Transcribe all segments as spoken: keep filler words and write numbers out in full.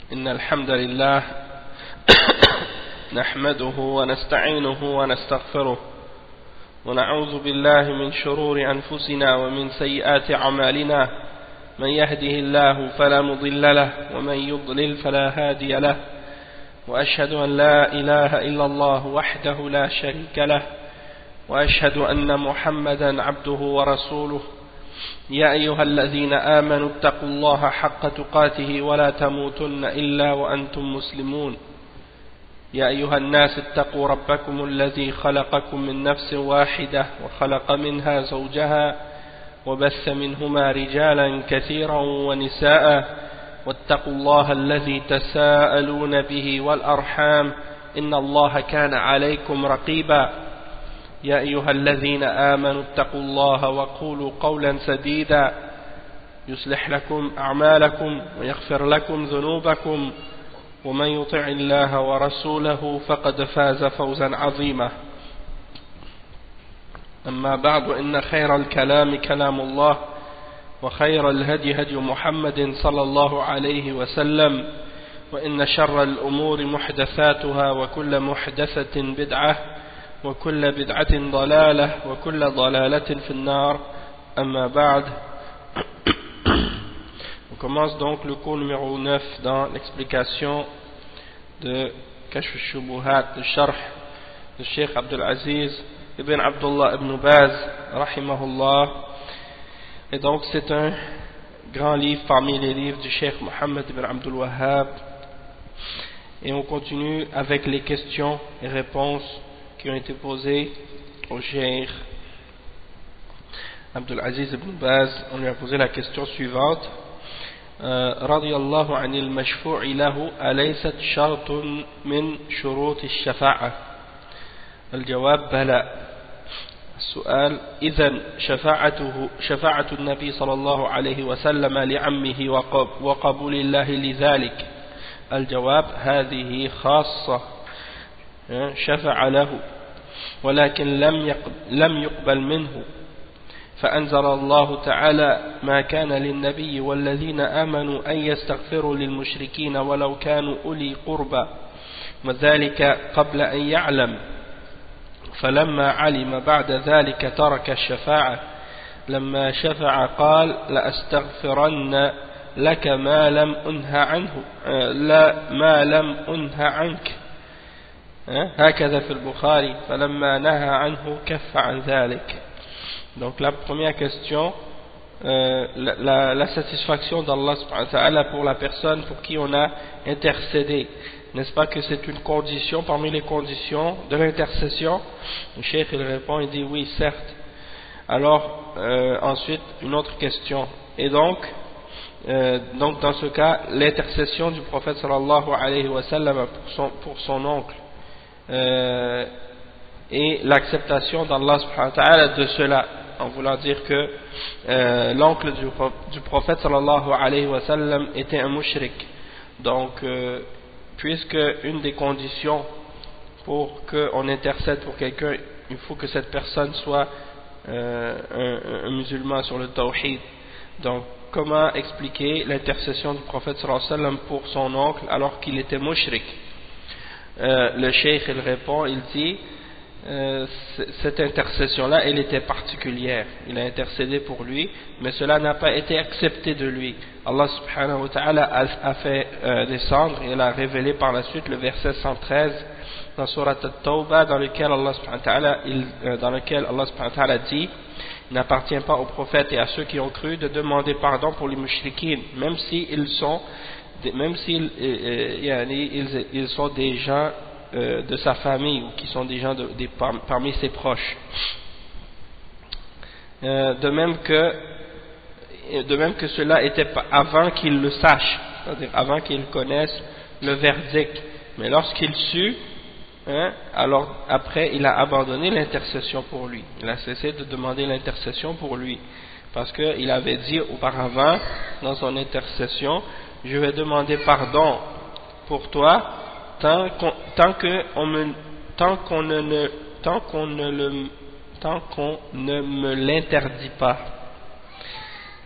إن الحمد لله نحمده ونستعينه ونستغفره ونعوذ بالله من شرور أنفسنا ومن سيئات أعمالنا من يهده الله فلا مضل له ومن يضلل فلا هادي له وأشهد أن لا إله إلا الله وحده لا شريك له وأشهد أن محمدا عبده ورسوله يا أيها الذين آمنوا اتقوا الله حق تقاته ولا تموتن إلا وأنتم مسلمون يا أيها الناس اتقوا ربكم الذي خلقكم من نفس واحدة وخلق منها زوجها وبث منهما رجالا كثيرا ونساء واتقوا الله الذي تساءلون به والأرحام إن الله كان عليكم رقيبا يا أيها الذين آمنوا اتقوا الله وقولوا قولا سديدا يصلح لكم أعمالكم ويغفر لكم ذنوبكم ومن يطع الله ورسوله فقد فاز فوزا عظيما أما بعد إن خير الكلام كلام الله وخير الهدي هدي محمد صلى الله عليه وسلم وإن شر الأمور محدثاتها وكل محدثة بدعة وكل بدعة ضلالة وكل ضلالة في النار أما بعد. On commence donc le cours numéro neuf dans l'explication de Kashf al-Shubuhat, le Sharh de Cheikh Abdul Aziz ibn Abdullah ibn Baz rahimahullah. Et donc c'est un grand livre parmi les livres du Cheikh Mohammed ibn Abdul Wahhab. Et on continue avec les questions et réponses qui ont été posées au Cheikh Abdul Aziz ibn Baz. On lui a posé la question suivante: رضي الله عن المشفوع له أليست شرط من شروط الشفاعة؟ الجواب بلى. السؤال: إذن شفاعته شفاعة النبي صلى الله عليه وسلم لعمه وقبول الله لذلك؟ الجواب: هذه خاصة، شفع له ولكن لم لم يقبل منه، فأنزل الله تعالى: ما كان للنبي والذين آمنوا أن يستغفروا للمشركين ولو كانوا أولي قربى وذلك قبل أن يعلم، فلما علم بعد ذلك ترك الشفاعة. لما شفع قال: لأستغفرن لك ما لم أنه عنه لا ما لم أنه عنك، هكذا في البخاري، فلما نهى عنه كف عن ذلك. Donc la première question, euh, la, la, la satisfaction d'Allah subhanahu wa ta'ala pour la personne pour qui on a intercédé. N'est-ce pas que c'est une condition parmi les conditions de l'intercession? Le cheikh il répond, il dit oui, certes. Alors euh, ensuite une autre question. Et donc, euh, donc dans ce cas, l'intercession du prophète sallallahu alayhi wa sallam pour son, pour son oncle euh, et l'acceptation d'Allah subhanahu wa ta'ala de cela, en voulant dire que euh, l'oncle du, du prophète sallallahu alayhi wa sallam était un mushrik. Donc euh, puisque une des conditions pour qu'on intercède pour quelqu'un, il faut que cette personne soit euh, un, un musulman sur le tawhid. Donc comment expliquer l'intercession du prophète sallallahu alayhi wa sallam pour son oncle alors qu'il était mushrik? euh, Le cheikh il répond, il dit: Euh, cette intercession-là, elle était particulière. Il a intercédé pour lui, mais cela n'a pas été accepté de lui. Allah subhanahu wa ta'ala a, a fait euh, descendre et il a révélé par la suite le verset cent treize dans Surat At-Tawbah, dans lequel Allah subhanahu wa ta'ala, il, euh, dans lequel Allah subhanahu wa ta'ala dit: il n'appartient pas aux prophètes et à ceux qui ont cru de demander pardon pour les mushrikines, même s'ils sont, même s'ils euh, ils, ils sont des gens Euh, de sa famille ou qui sont des gens de, de, parmi ses proches. Euh, de même que de même que cela était avant qu'il le sache, c'est-à-dire avant qu'il connaisse le verdict. Mais lorsqu'il sut, hein, alors après il a abandonné l'intercession pour lui. Il a cessé de demander l'intercession pour lui, parce qu'il avait dit auparavant dans son intercession: je vais demander pardon pour toi tant qu'on tant que on me tant qu'on ne tant qu'on ne le tant qu'on ne me l'interdit pas.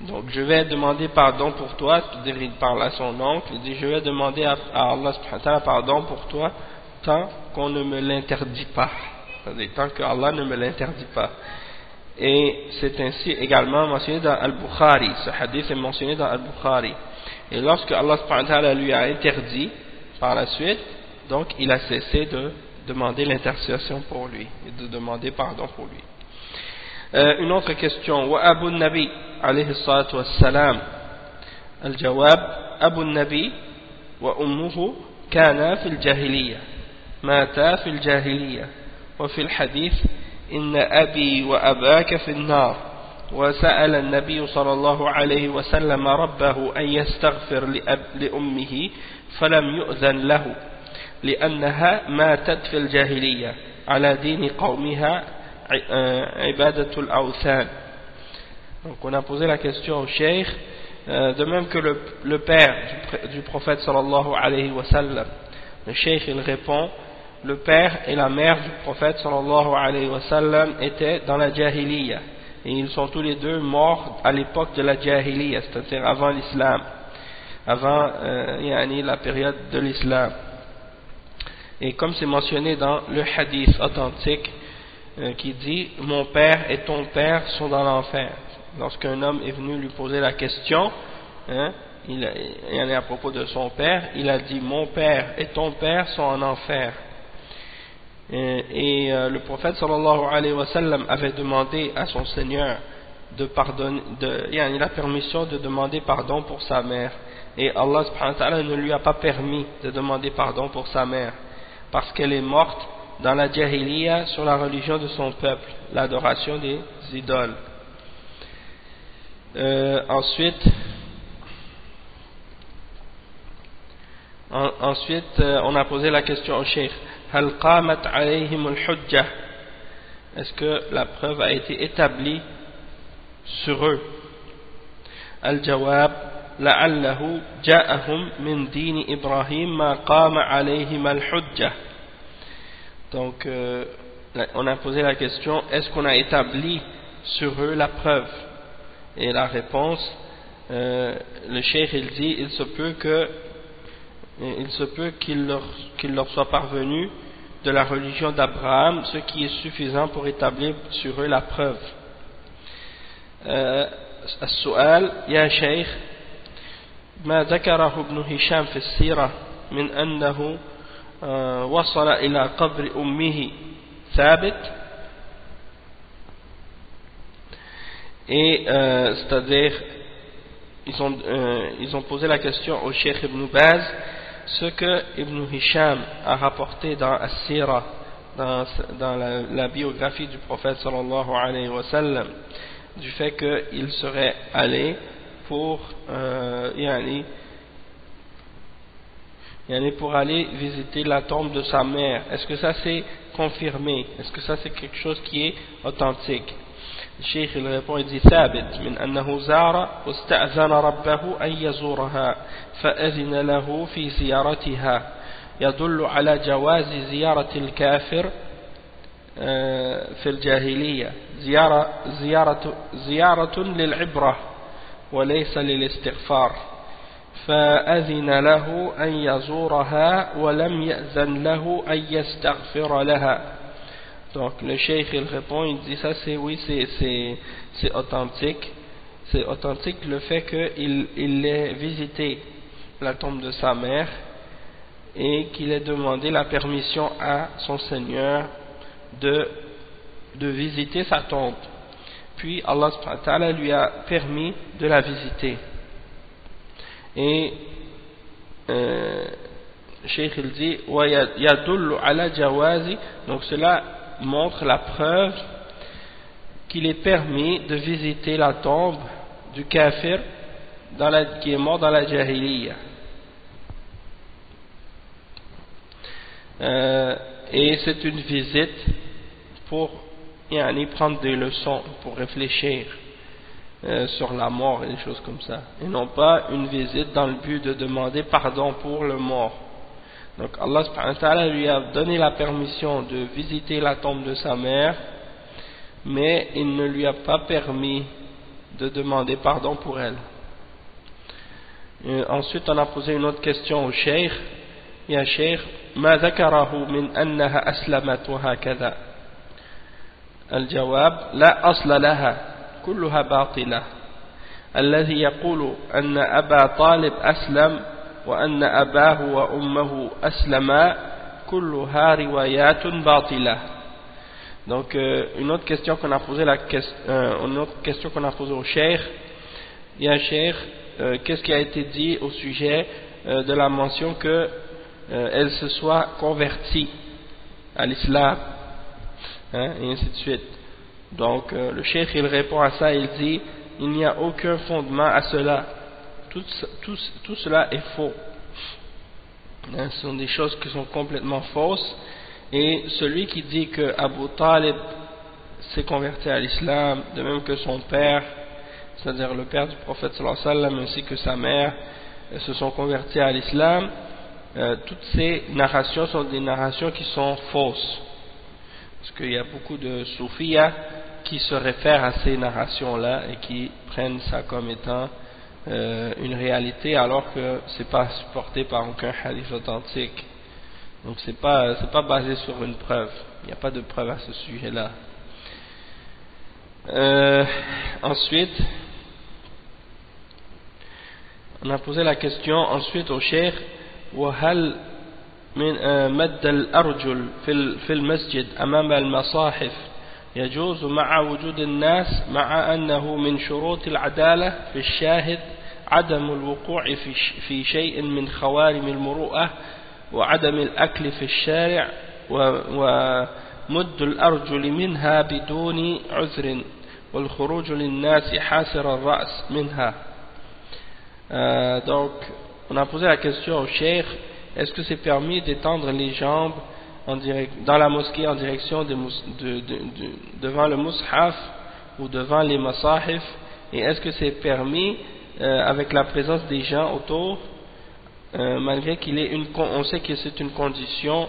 Donc je vais demander pardon pour toi, c'est-à-dire il parle à son oncle, il dit je vais demander à, à Allah subhanahu wa ta'ala pardon pour toi tant qu'on ne me l'interdit pas, c'est-à-dire tant que Allah ne me l'interdit pas. Et c'est ainsi également mentionné dans Al-Bukhari, ce hadith est mentionné dans Al-Bukhari. Et lorsque Allah subhanahu wa ta'ala lui a interdit par la suite, donc il a cessé de demander l'intercession pour lui et de demander pardon pour lui. Euh, une autre question. Wa Abu Nabi alayhi salatu wassalam. Al-Jawab Abu Nabi wa ummuhu kana fil jahiliya. Mata fil jahiliya. Wa fil hadith inna abi wa abaka fil nar. وسأل النبي صلى الله عليه وسلم ربه أن يستغفر لأمه فلم يؤذن له لأنها ماتت في الجاهلية على دين قومها عبادة الأوثان. Donc on a posé la question au cheikh, euh, de même que le, le père du, du prophète sallallahu alayhi wa sallam. Le cheikh il répond, le père et la mère du prophète sallallahu alayhi wa sallam étaient dans la jahiliya. Et ils sont tous les deux morts à l'époque de la jahiliya, c'est-à-dire avant l'islam, avant euh, yani, la période de l'islam. Et comme c'est mentionné dans le hadith authentique euh, qui dit « Mon père et ton père sont dans l'enfer ». Lorsqu'un homme est venu lui poser la question, hein, il, il y en est à propos de son père, il a dit « Mon père et ton père sont en enfer ». Et, et euh, le prophète sallallahu alayhi wa sallam avait demandé à son Seigneur de pardonner, de, il a la permission de demander pardon pour sa mère, et Allah subhanahu wa ta'ala ne lui a pas permis de demander pardon pour sa mère parce qu'elle est morte dans la jahiliya sur la religion de son peuple, l'adoration des idoles. Euh, ensuite en, ensuite euh, on a posé la question au cheikh, هل قامت عليهم الحجة, est-ce que la preuve a été établie sur eux? الجواب لعله جاءهم من دين إبراهيم ما قام عليهم الحجة. Donc euh, on a posé la question, est-ce qu'on a établi sur eux la preuve? Et la réponse, euh, le cheikh il dit, il se peut que il se peut qu'il leur, qu'il leur soit parvenu de la religion d'Abraham ce qui est suffisant pour établir sur eux la preuve. السؤال يا شيخ ما ذكره ابن هشام في السيرة من أنه وصل إلى قبر أمه ثابت. Et euh, c'est-à-dire ils ont, euh, ils ont posé la question au Cheikh Ibn Baz, ce que Ibn Hisham a rapporté dans As-Sira, dans, dans la, la biographie du prophète sallallahu alayhi wa sallam, du fait qu'il serait allé pour euh, yani, yani pour aller visiter la tombe de sa mère. Est-ce que ça c'est confirmé? Est-ce que ça c'est quelque chose qui est authentique? Le cheikh il répond, il dit ثابت من أنه زار واستأذن ربه أن يزورها فأذن له في زيارتها يدل على جواز زيارة الكافر في الجاهلية زيارة زيارة زيارة للعبرة وليس للاستغفار فأذن له أن يزورها ولم يأذن له أن يستغفر لها. Donc le cheikh il répond, il dit ça c'est oui c'est c'est c'est authentique, c'est authentique le fait qu'il il ait visité la tombe de sa mère et qu'il ait demandé la permission à son Seigneur de de visiter sa tombe. Puis Allah subhanahu wa ta'ala lui a permis de la visiter. Et euh, le cheikh il dit wa yadullu ala jawazi, donc cela montre la preuve qu'il est permis de visiter la tombe du kafir dans la, qui est mort dans la jahiliya. Euh, et c'est une visite pour yani, prendre des leçons, pour réfléchir euh, sur la mort et des choses comme ça, et non pas une visite dans le but de demander pardon pour le mort. Donc Allah subhanahu wa ta'ala lui a donné la permission de visiter la tombe de sa mère, mais il ne lui a pas permis de demander pardon pour elle. Et ensuite, on a posé une autre question au cheikh. Ya cheikh, ma ذكره من أنها أسلمت وهكذا. الجواب لا أصل لها كلها باطلة. الذي يقول أن أبا طالب أسلم وأن أباه وأمه أسلما كلها روايات باطلة. Donc euh, une autre question qu'on a posée la euh, une autre question qu'on a posée au cheikh. Ya cheikh, euh, qu'est-ce qui a été dit au sujet euh, de la mention que euh, elle se soit convertie à l'islam, hein, et ainsi de suite. Donc euh, le cheikh il répond à ça, il dit il n'y a aucun fondement à cela, tout, tout, tout cela est faux, hein, ce sont des choses qui sont complètement fausses. Et celui qui dit que Abu Talib s'est converti à l'islam, de même que son père, c'est-à-dire le père du prophète sallallahu alayhi wa sallam, ainsi que sa mère, se sont convertis à l'islam, euh, toutes ces narrations sont des narrations qui sont fausses. Parce qu'il y a beaucoup de soufiyas qui se réfèrent à ces narrations-là et qui prennent ça comme étant euh, une réalité, alors que ce n'est pas supporté par aucun hadith authentique. Donc c'est pas c'est pas basé sur une preuve. Il n'y a pas de preuve à ce sujet-là. Euh, ensuite, on a posé la question ensuite au cheikh. وهل من مد الأرجل في في المسجد أمام المصاحف يجوز مع وجود الناس مع أنه من شروط العدالة في الشاهد عدم الوقوع في في شيء من خوارم المروءة وعدم الأكل في الشارع ومد الأرجل منها بدون عذر والخروج للناس حاسر الرأس منها. euh, Donc on a posé la question au cheikh, est-ce que c'est permis d'étendre les jambes en direct, dans la mosquée en direction de, de, de, de, devant le mushaf ou devant les masahif, et est-ce que c'est permis euh, avec la présence des gens autour, Euh, malgré qu'il est une, on sait que c'est une condition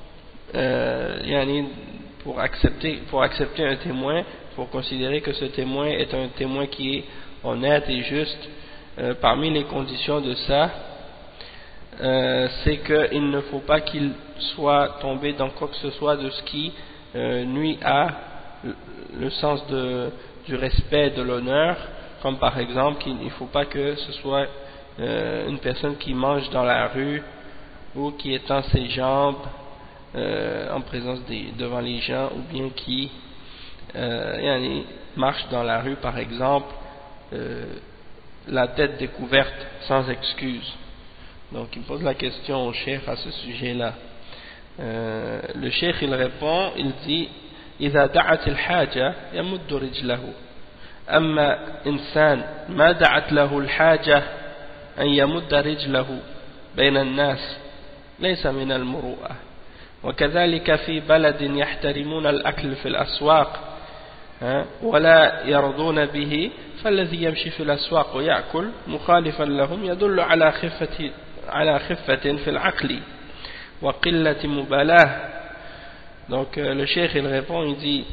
euh, pour accepter, pour accepter un témoin, pour considérer que ce témoin est un témoin qui est honnête et juste. Euh, parmi les conditions de ça, euh, c'est qu'il ne faut pas qu'il soit tombé dans quoi que ce soit de ce qui euh, nuit à le, le sens de, du respect, de l'honneur, comme par exemple qu'il ne faut pas que ce soit Euh, une personne qui mange dans la rue ou qui étend ses jambes euh, en présence des, devant les gens, ou bien qui euh, marche dans la rue par exemple euh, la tête découverte sans excuse. Donc il pose la question au cheikh à ce sujet là. euh, le cheikh il répond, il dit إذا دعت الحاجة يمد رجله أما إنسان ما دعت له الحاجة أن يمد رجله بين الناس ليس من المروءة. وكذلك في بلد يحترمون الأكل في الأسواق ولا يرضون به فالذي يمشي في الأسواق ويأكل مخالفا لهم يدل على خفة على خفة في العقل وقلة مبالاة. Donc euh, le cheikh il répond, il dit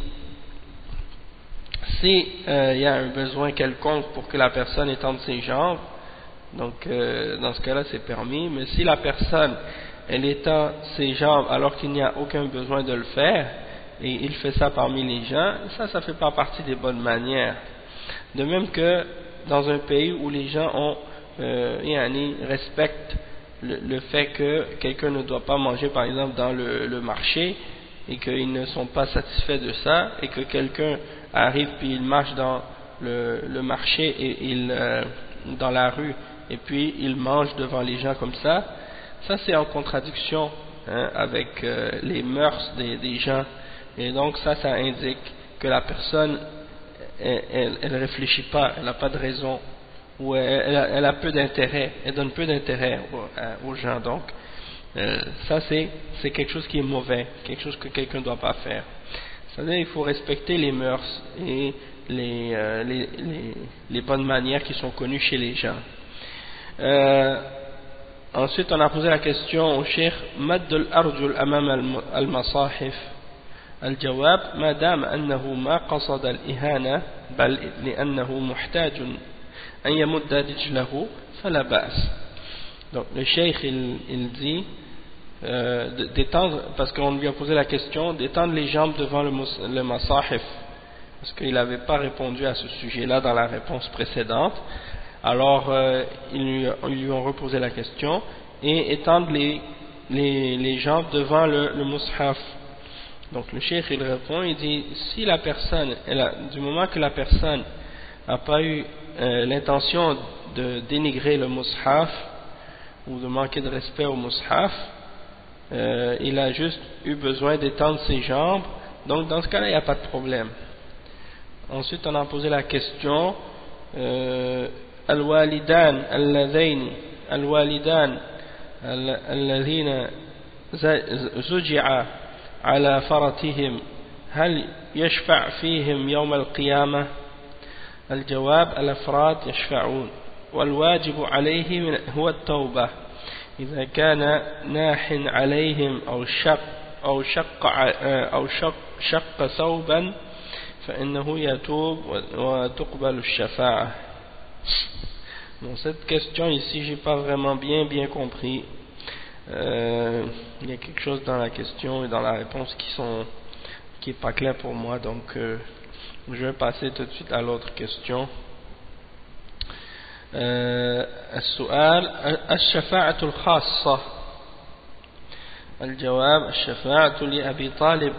si euh, il y a un besoin quelconque pour que la personne étende ses jambes, donc euh, dans ce cas-là c'est permis, mais si la personne elle étend ses jambes alors qu'il n'y a aucun besoin de le faire et il fait ça parmi les gens, ça ça fait pas partie des bonnes manières. De même que dans un pays où les gens ont euh, yani, respectent le, le fait que quelqu'un ne doit pas manger par exemple dans le, le marché et qu'ils ne sont pas satisfaits de ça, et que quelqu'un arrive puis il marche dans le, le marché et il euh, dans la rue et puis il mange devant les gens comme ça, ça c'est en contradiction hein, avec euh, les mœurs des, des gens, et donc ça ça indique que la personne elle, elle, elle réfléchit pas, elle n'a pas de raison, ou elle, elle, a, elle a peu d'intérêt, elle donne peu d'intérêt aux, aux gens. Donc euh, ça c'est c'est quelque chose qui est mauvais, quelque chose que quelqu'un ne doit pas faire. C'est-à-dire il faut respecter les mœurs et les, euh, les, les, les bonnes manières qui sont connues chez les gens. Euh, ensuite on a posé la question au cheikh Madd al-arjul amam al-masahif الجواب ما دام أنه ما قصد الإهانة بل لأنه محتاج أن يمد رجله فلا بأس. Donc le cheikh il, il dit euh, d'étendre, parce qu'on lui a posé la question, d'étendre les jambes devant le, le masahif, parce qu'il n'avait pas répondu à ce sujet-là dans la réponse précédente. Alors euh, ils, lui, ils lui ont reposé la question, et étendre les, les, les jambes devant le, le mushaf. Donc le cheikh il répond, il dit si la personne, elle a, du moment que la personne n'a pas eu euh, l'intention de dénigrer le mushaf ou de manquer de respect au mushaf, euh, il a juste eu besoin d'étendre ses jambes, donc dans ce cas-là il n'y a pas de problème. Ensuite on a posé la question euh, al-walidan al-ladhaini al-walidan al-ladhina zuji'a على فرتهم هل يشفع فيهم يوم القيامة؟ الجواب الأفراد يشفعون والواجب عليه هو التوبة إذا كان ناح عليهم أو شق أو شق أو شق, شق ثوبا فإنه يتوب وتقبل الشفاعة. Bon, cette question ici j'ai pas vraiment bien bien compris. Euh, il y a quelque chose dans la question et dans la réponse qui sont qui est pas clair pour moi, donc euh, je vais passer tout de suite à l'autre question. euh, السؤال الشفاعة الخاصة. الجواب الشفاعة لأبي طالب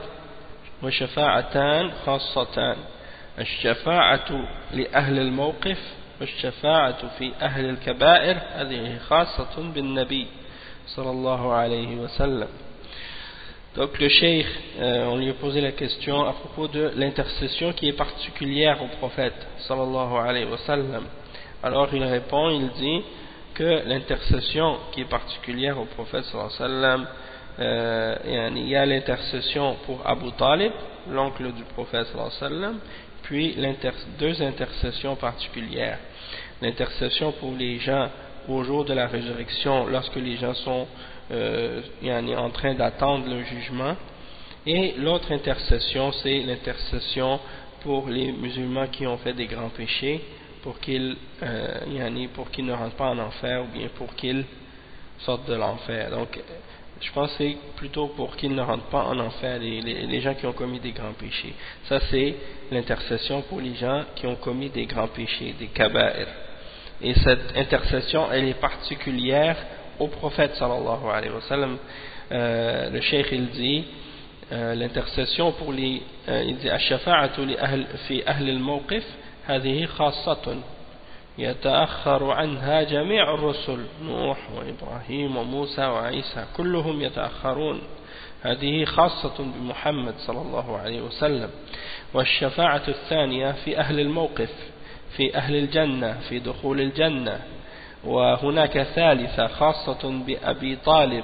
وشفاعتان خاصتان الشفاعة لأهل الموقف والشفاعة في أهل الكبائر هذه خاصة بالنبي sallallahu alayhi wa sallam. Donc le cheikh, euh, on lui a posé la question à propos de l'intercession qui est particulière au prophète sallallahu alayhi wa sallam. Alors il répond, il dit que l'intercession qui est particulière au prophète sallallahu alayhi wa sallam, euh, il y a l'intercession pour Abu Talib, l'oncle du prophète sallallahu alayhi wa sallam, puis deux intercessions particulières. L'intercession pour les gens au jour de la résurrection, lorsque les gens sont euh, en train d'attendre le jugement, et l'autre intercession c'est l'intercession pour les musulmans qui ont fait des grands péchés, pour qu'ils euh, pour qu'ils ne rentrent pas en enfer, ou bien pour qu'ils sortent de l'enfer. Donc je pense que c'est plutôt pour qu'ils ne rentrent pas en enfer, les, les, les gens qui ont commis des grands péchés. Ça c'est l'intercession pour les gens qui ont commis des grands péchés, des kaba'ir. Et cette intercession, elle est particulière au prophète sallallahu alayhi wa sallam. Euh, le cheikh il dit euh, l'intercession pour les euh, il dit ash-shafa'atu li ahl fi ahl al-mawqif hadhihi khassatun yata'akhkharu anha jami' ar-rusul Nuh wa Ibrahim wa Musa wa Isa kulluhum yata'akhkharun هذه خاصة بمحمد صلى الله عليه وسلم. والشفاعة الثانية في أهل الموقف في أهل الجنة في دخول الجنة. وهناك ثالثة خاصة بأبي طالب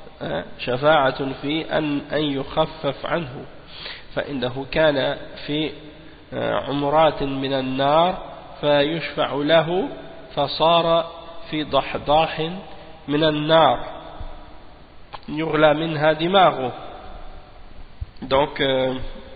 شفاعة في أن, أن يخفف عنه فإنه كان في عمرات من النار فيشفع له فصار في ضحضاح من النار يغلى منها دماغه. Donc euh,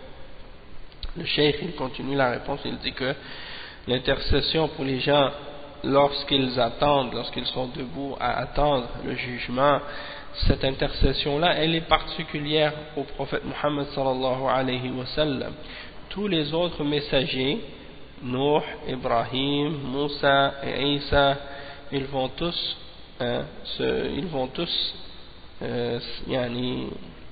le cheikh il continue la réponse, il dit que l'intercession pour les gens lorsqu'ils attendent, lorsqu'ils sont debout à attendre le jugement, cette intercession-là, elle est particulière au prophète Muhammad sallallahu alayhi wa sallam. Tous les autres messagers, Nuh, Ibrahim, Moussa et Isa, ils vont tous, hein, se, ils vont tous, euh, yani,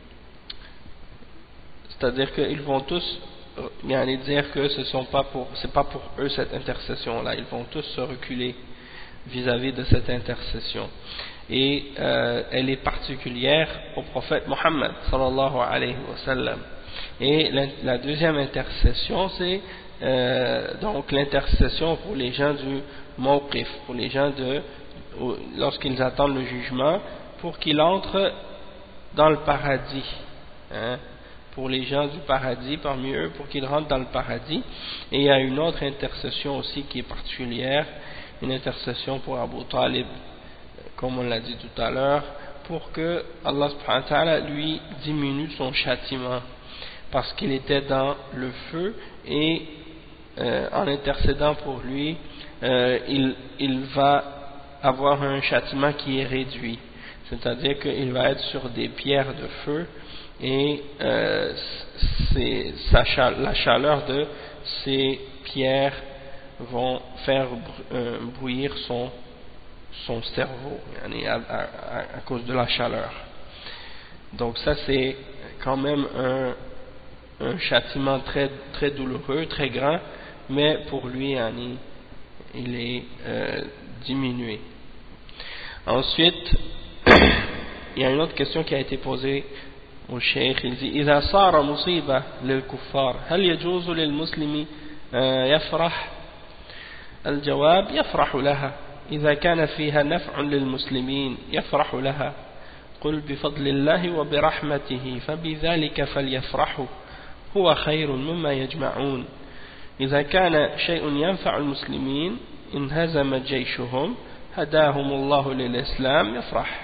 c'est-à-dire qu'ils vont tous yani, dire que ce sont pas pour, c'est pas pour eux cette intercession-là. Ils vont tous se reculer vis-à-vis de cette intercession. Et euh, elle est particulière au prophète Muhammad sallallahu alayhi wa sallam. Et la, la deuxième intercession, c'est euh, donc l'intercession pour les gens du mawqif, pour les gens de lorsqu'ils attendent le jugement, pour qu'ils entrent dans le paradis, hein, pour les gens du paradis parmi eux, pour qu'ils rentrent dans le paradis. Et il y a une autre intercession aussi qui est particulière, une intercession pour Abu Talib, comme on l'a dit tout à l'heure, pour que Allah subhanahu wa ta'ala lui diminue son châtiment, parce qu'il était dans le feu et euh, en intercédant pour lui, euh, il, il va avoir un châtiment qui est réduit. C'est-à-dire qu'il va être sur des pierres de feu et euh, c'est, sa, la chaleur de ces pierres vont faire euh, bouillir son, son cerveau à, à, à cause de la chaleur. Donc ça c'est quand même un, un châtiment très, très douloureux, très grand, mais pour lui il est euh, diminué. Ensuite, il y a une autre question qui a été posée au cheikh. Il dit إذا صار مصيبة للكفار هل يجوز للمسلم يفرح؟ الجواب يفرح لها إذا كان فيها نفع للمسلمين يفرح لها قل بفضل الله وبرحمته فبذلك فليفرحوا هو خير مما يجمعون إذا كان شيء ينفع المسلمين انهزم جيشهم هداهم الله للإسلام يفرح.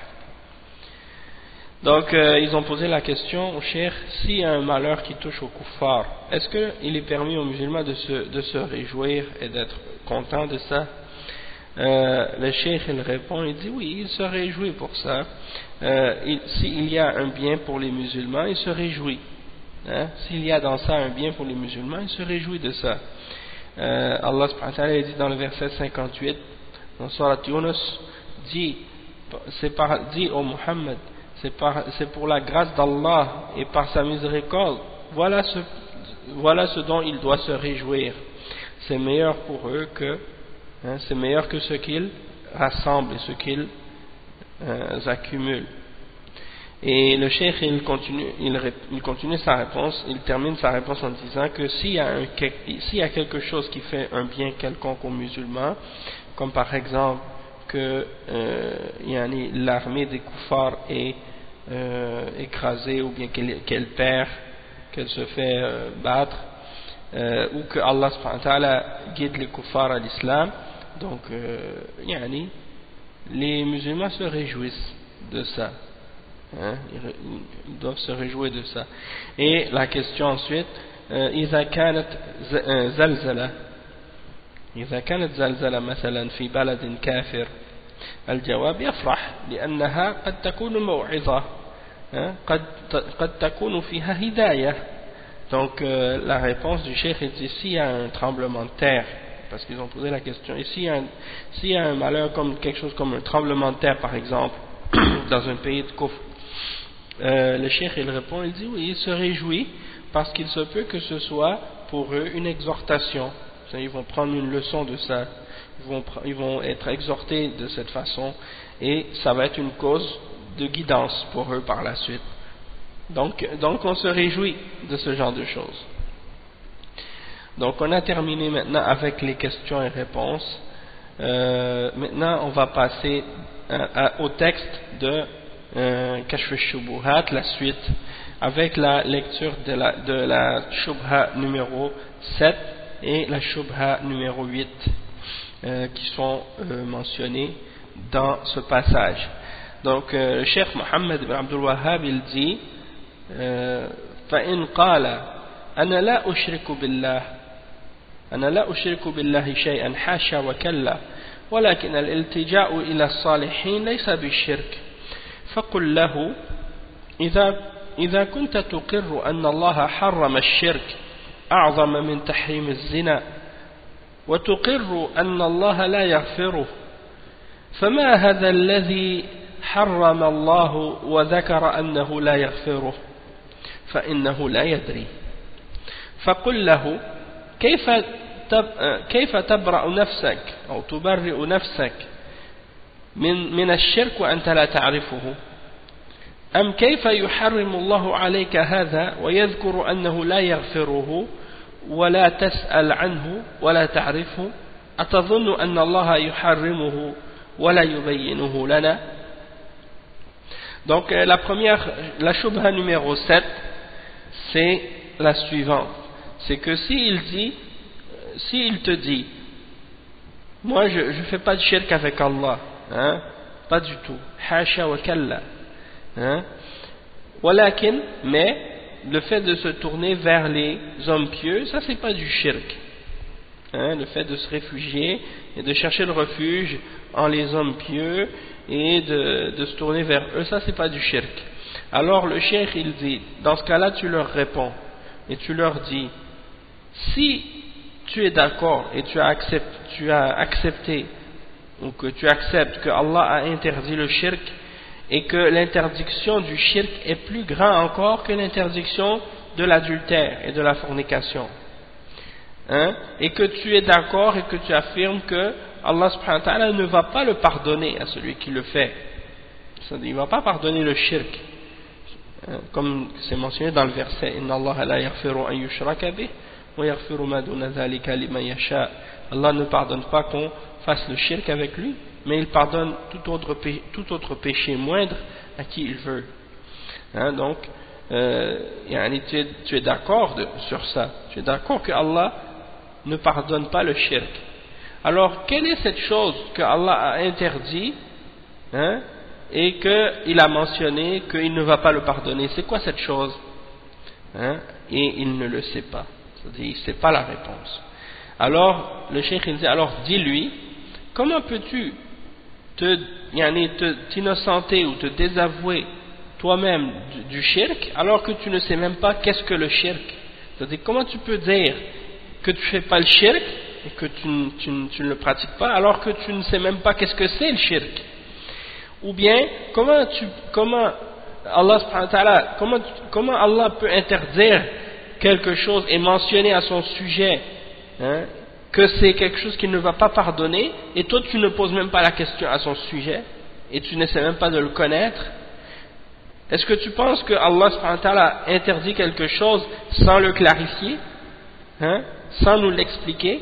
Donc euh, ils ont posé la question au cheikh, s'il y a un malheur qui touche aux kuffars, est-ce qu'il est permis aux musulmans de se, de se réjouir et d'être contents de ça? euh, Le cheikh il répond, il dit oui, il se réjouit pour ça. euh, S'il y a un bien pour les musulmans, il se réjouit. Hein? S'il y a dans ça un bien pour les musulmans, il se réjouit de ça. euh, Allah subhanahu wa ta'ala dit dans le verset cinquante-huit dans Surat Yunus, dit, c'est par, dit au Muhammad, c'est, par, c'est pour la grâce d'Allah et par sa miséricorde, voilà ce, voilà ce dont il doit se réjouir. C'est meilleur pour eux que, hein, c'est meilleur que ce qu'ils rassemblent et ce qu'ils euh, accumulent. Et le cheikh il continue, il, il continue sa réponse, il termine sa réponse en disant que s'il y a, un, s'il y a quelque chose qui fait un bien quelconque aux musulmans, comme par exemple que euh, yani, l'armée des kuffars est euh, écrasée ou bien qu'elle, qu'elle perd, qu'elle se fait euh, battre, euh, ou que Allah subhanahu wa ta'ala guide les kuffars à l'islam, donc euh, yani, les musulmans se réjouissent de ça. Hein, ils doivent se réjouir de ça. Et la question ensuite, إذا كانت زلزلة إذا كانت زلزلة مثلا في بلد كافر الجواب يفرح لأنها قد تكون موعظة قد قد تكون فيها هداية. Donc euh, la réponse du cheikh est ici, s'il y a un tremblement de terre, parce qu'ils ont posé la question, et s'il y a un, s'il y a un malheur comme quelque chose comme un tremblement de terre par exemple dans un pays de kufr, euh, le cheikh il répond, il dit oui, il se réjouit parce qu'il se peut que ce soit pour eux une exhortation. Ils vont prendre une leçon de ça, ils vont, ils vont être exhortés de cette façon et ça va être une cause de guidance pour eux par la suite. Donc, donc on se réjouit de ce genre de choses. Donc on a terminé maintenant avec les questions et réponses. Euh, maintenant on va passer à, à, au texte de euh, Kashf al-Shubuhat, la suite, avec la lecture de la, de la Shubha numéro sept et la Shubha numéro huit euh, qui sont euh, mentionnées dans ce passage. Donc euh, le Cheikh Mohammed ibn Abdul Wahhab il dit فإن قال أنا لا أشرك بالله أنا لا أشرك بالله شيئا حاشا وكلا ولكن الالتجاء إلى الصالحين ليس بالشرك فقل له إذا إذا كنت تقر أن الله حرم الشرك أعظم من تحريم الزنا وتقر أن الله لا يغفره فما هذا الذي حرم الله وذكر أنه لا يغفره فإنه لا يدري فقل له كيف كيف تبرأ نفسك أو تبرئ نفسك من من الشرك وأنت لا تعرفه أم كيف يحرم الله عليك هذا ويذكر أنه لا يغفره ولا تسأل عنه ولا تعرفه أتظن أن الله يحرمه ولا يبينه لنا. Donc la première, la shubha numéro sept, c'est la suivante, c'est que s'il dit, s'il te dit, moi je ne fais pas de shirk avec Allah, hein, pas du tout, hasha wa kalla, hein, walakin, mais le fait de se tourner vers les hommes pieux, ça c'est pas du shirk. Hein, le fait de se réfugier et de chercher le refuge en les hommes pieux et de, de se tourner vers eux, ça c'est pas du shirk. Alors le cheikh il dit, dans ce cas-là tu leur réponds et tu leur dis, si tu es d'accord et tu as, accepté, tu as accepté ou que tu acceptes que Allah a interdit le shirk et que l'interdiction du shirk est plus grande encore que l'interdiction de l'adultère et de la fornication, hein, et que tu es d'accord et que tu affirmes que Allah subhanahu wa ta'ala ne va pas le pardonner à celui qui le fait, il ne va pas pardonner le shirk, hein, comme c'est mentionné dans le verset Inna Allah la yaghfiru an yushraka bih wa yaghfiru ma duna dhalika liman yasha. Allah ne pardonne pas qu'on fasse le shirk avec lui, mais il pardonne tout autre, pé tout autre péché moindre à qui il veut, hein, donc euh, tu es, tu es d'accord sur ça, tu es d'accord que Allah ne pardonne pas le shirk. Alors quelle est cette chose que Allah a interdit, hein, et qu'il a mentionné qu'il ne va pas le pardonner? C'est quoi cette chose, hein? Et il ne le sait pas, c'est-à-dire il ne sait pas la réponse. Alors le cheikh il dit, alors dis-lui, comment peux-tu te, te t'innocenter ou te désavouer toi-même du, du shirk alors que tu ne sais même pas qu'est-ce que le shirk? C'est-à-dire comment tu peux dire que tu ne fais pas le shirk et que tu, tu, tu ne le pratiques pas alors que tu ne sais même pas qu'est-ce que c'est le shirk? Ou bien comment, tu, comment, Allah, subhanahu wa ta'ala, comment, comment Allah peut interdire quelque chose et mentionner à son sujet, hein, que c'est quelque chose qu'il ne va pas pardonner, et toi tu ne poses même pas la question à son sujet et tu n'essaies même pas de le connaître? Est-ce que tu penses que Allah subhanahu wa ta'ala interdit quelque chose sans le clarifier, hein, sans nous l'expliquer?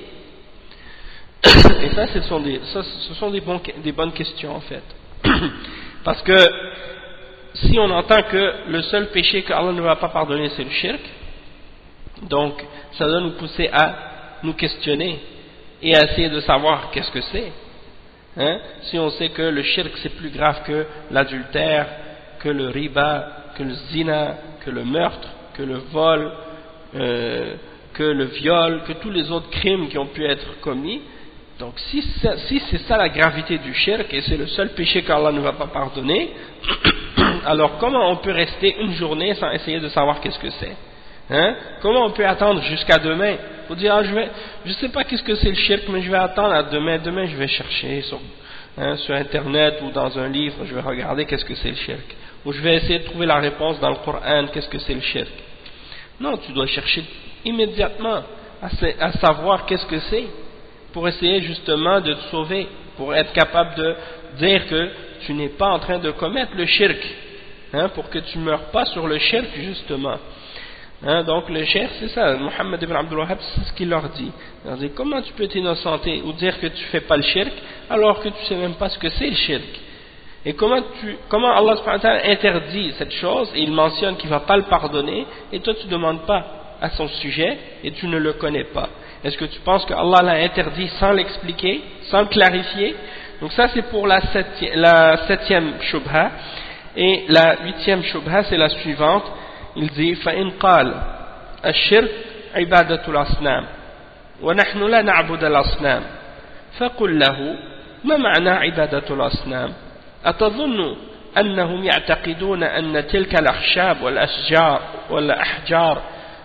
Et ça, ce sont des, ça, ce sont des, bons, des bonnes questions en fait. Parce que si on entend que le seul péché que Allah ne va pas pardonner c'est le shirk, donc ça doit nous pousser à nous questionner et à essayer de savoir qu'est-ce que c'est, hein? Si on sait que le shirk c'est plus grave que l'adultère, que le riba, que le zina, que le meurtre, que le vol, euh, que le viol, que tous les autres crimes qui ont pu être commis, donc si, ça, si c'est ça la gravité du shirk et c'est le seul péché qu'Allah ne va pas pardonner, alors comment on peut rester une journée sans essayer de savoir qu'est-ce que c'est, hein? Comment on peut attendre jusqu'à demain pour dire ah, je vais, je sais pas qu'est-ce que c'est le shirk mais je vais attendre à demain, demain je vais chercher sur, hein, sur internet ou dans un livre, je vais regarder qu'est-ce que c'est le shirk, ou je vais essayer de trouver la réponse dans le Coran, qu'est-ce que c'est le shirk? Non, tu dois chercher immédiatement à, à savoir qu'est-ce que c'est, pour essayer justement de te sauver, pour être capable de dire que tu n'es pas en train de commettre le shirk, hein, pour que tu ne meurs pas sur le shirk justement, hein. Donc le shirk c'est ça, Mohammed ibn Abdul Wahhab c'est ce qu'il leur dit, il leur dit comment tu peux t'innocenter ou dire que tu ne fais pas le shirk alors que tu ne sais même pas ce que c'est le shirk, et comment, tu, comment Allah subhanahu wa ta'ala interdit cette chose et il mentionne qu'il ne va pas le pardonner et toi tu ne demandes pas à son sujet et tu ne le connais pas? Est-ce que tu penses que Allah l'a interdit sans l'expliquer, sans le clarifier? Donc ça c'est pour la septième, la septième shubha. Et la huitième shubha c'est la suivante. Il dit فَإِنْ قَالَ الشِّرْكُ عِبَادَةُ الْأَصْنَامِ وَنَحْنُ لَا نَعْبُدَ الْأَصْنَامِ فَقُلْ لَهُ مَا مَعْنَى عِبَادَةُ الْأَصْنَامِ أَتَظُنُّ أَنَّهُمْ يَعْتَقِدُونَ أَنَّ تِلْكَ الْأَخْشَابَ والأشجار والأحجار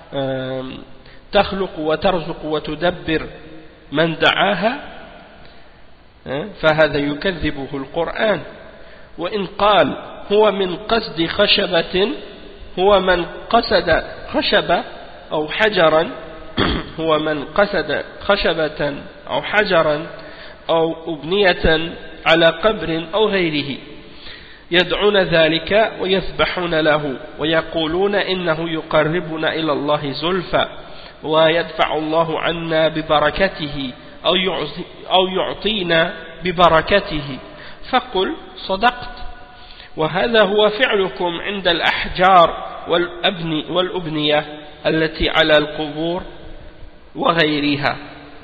تخلق وترزق وتدبر من دعاها فهذا يكذبه القرآن. وإن قال هو من قصد خشبة هو من قصد خشبة أو حجرا هو من قصد خشبة أو حجرا أو أبنية على قبر أو غيره يدعون ذلك ويذبحون له ويقولون إنه يقربنا إلى الله زلفى ويدفع الله عنا ببركته أو يعطينا ببركته فقل صدقت وهذا هو فعلكم عند الأحجار والأبنية التي على القبور وغيرها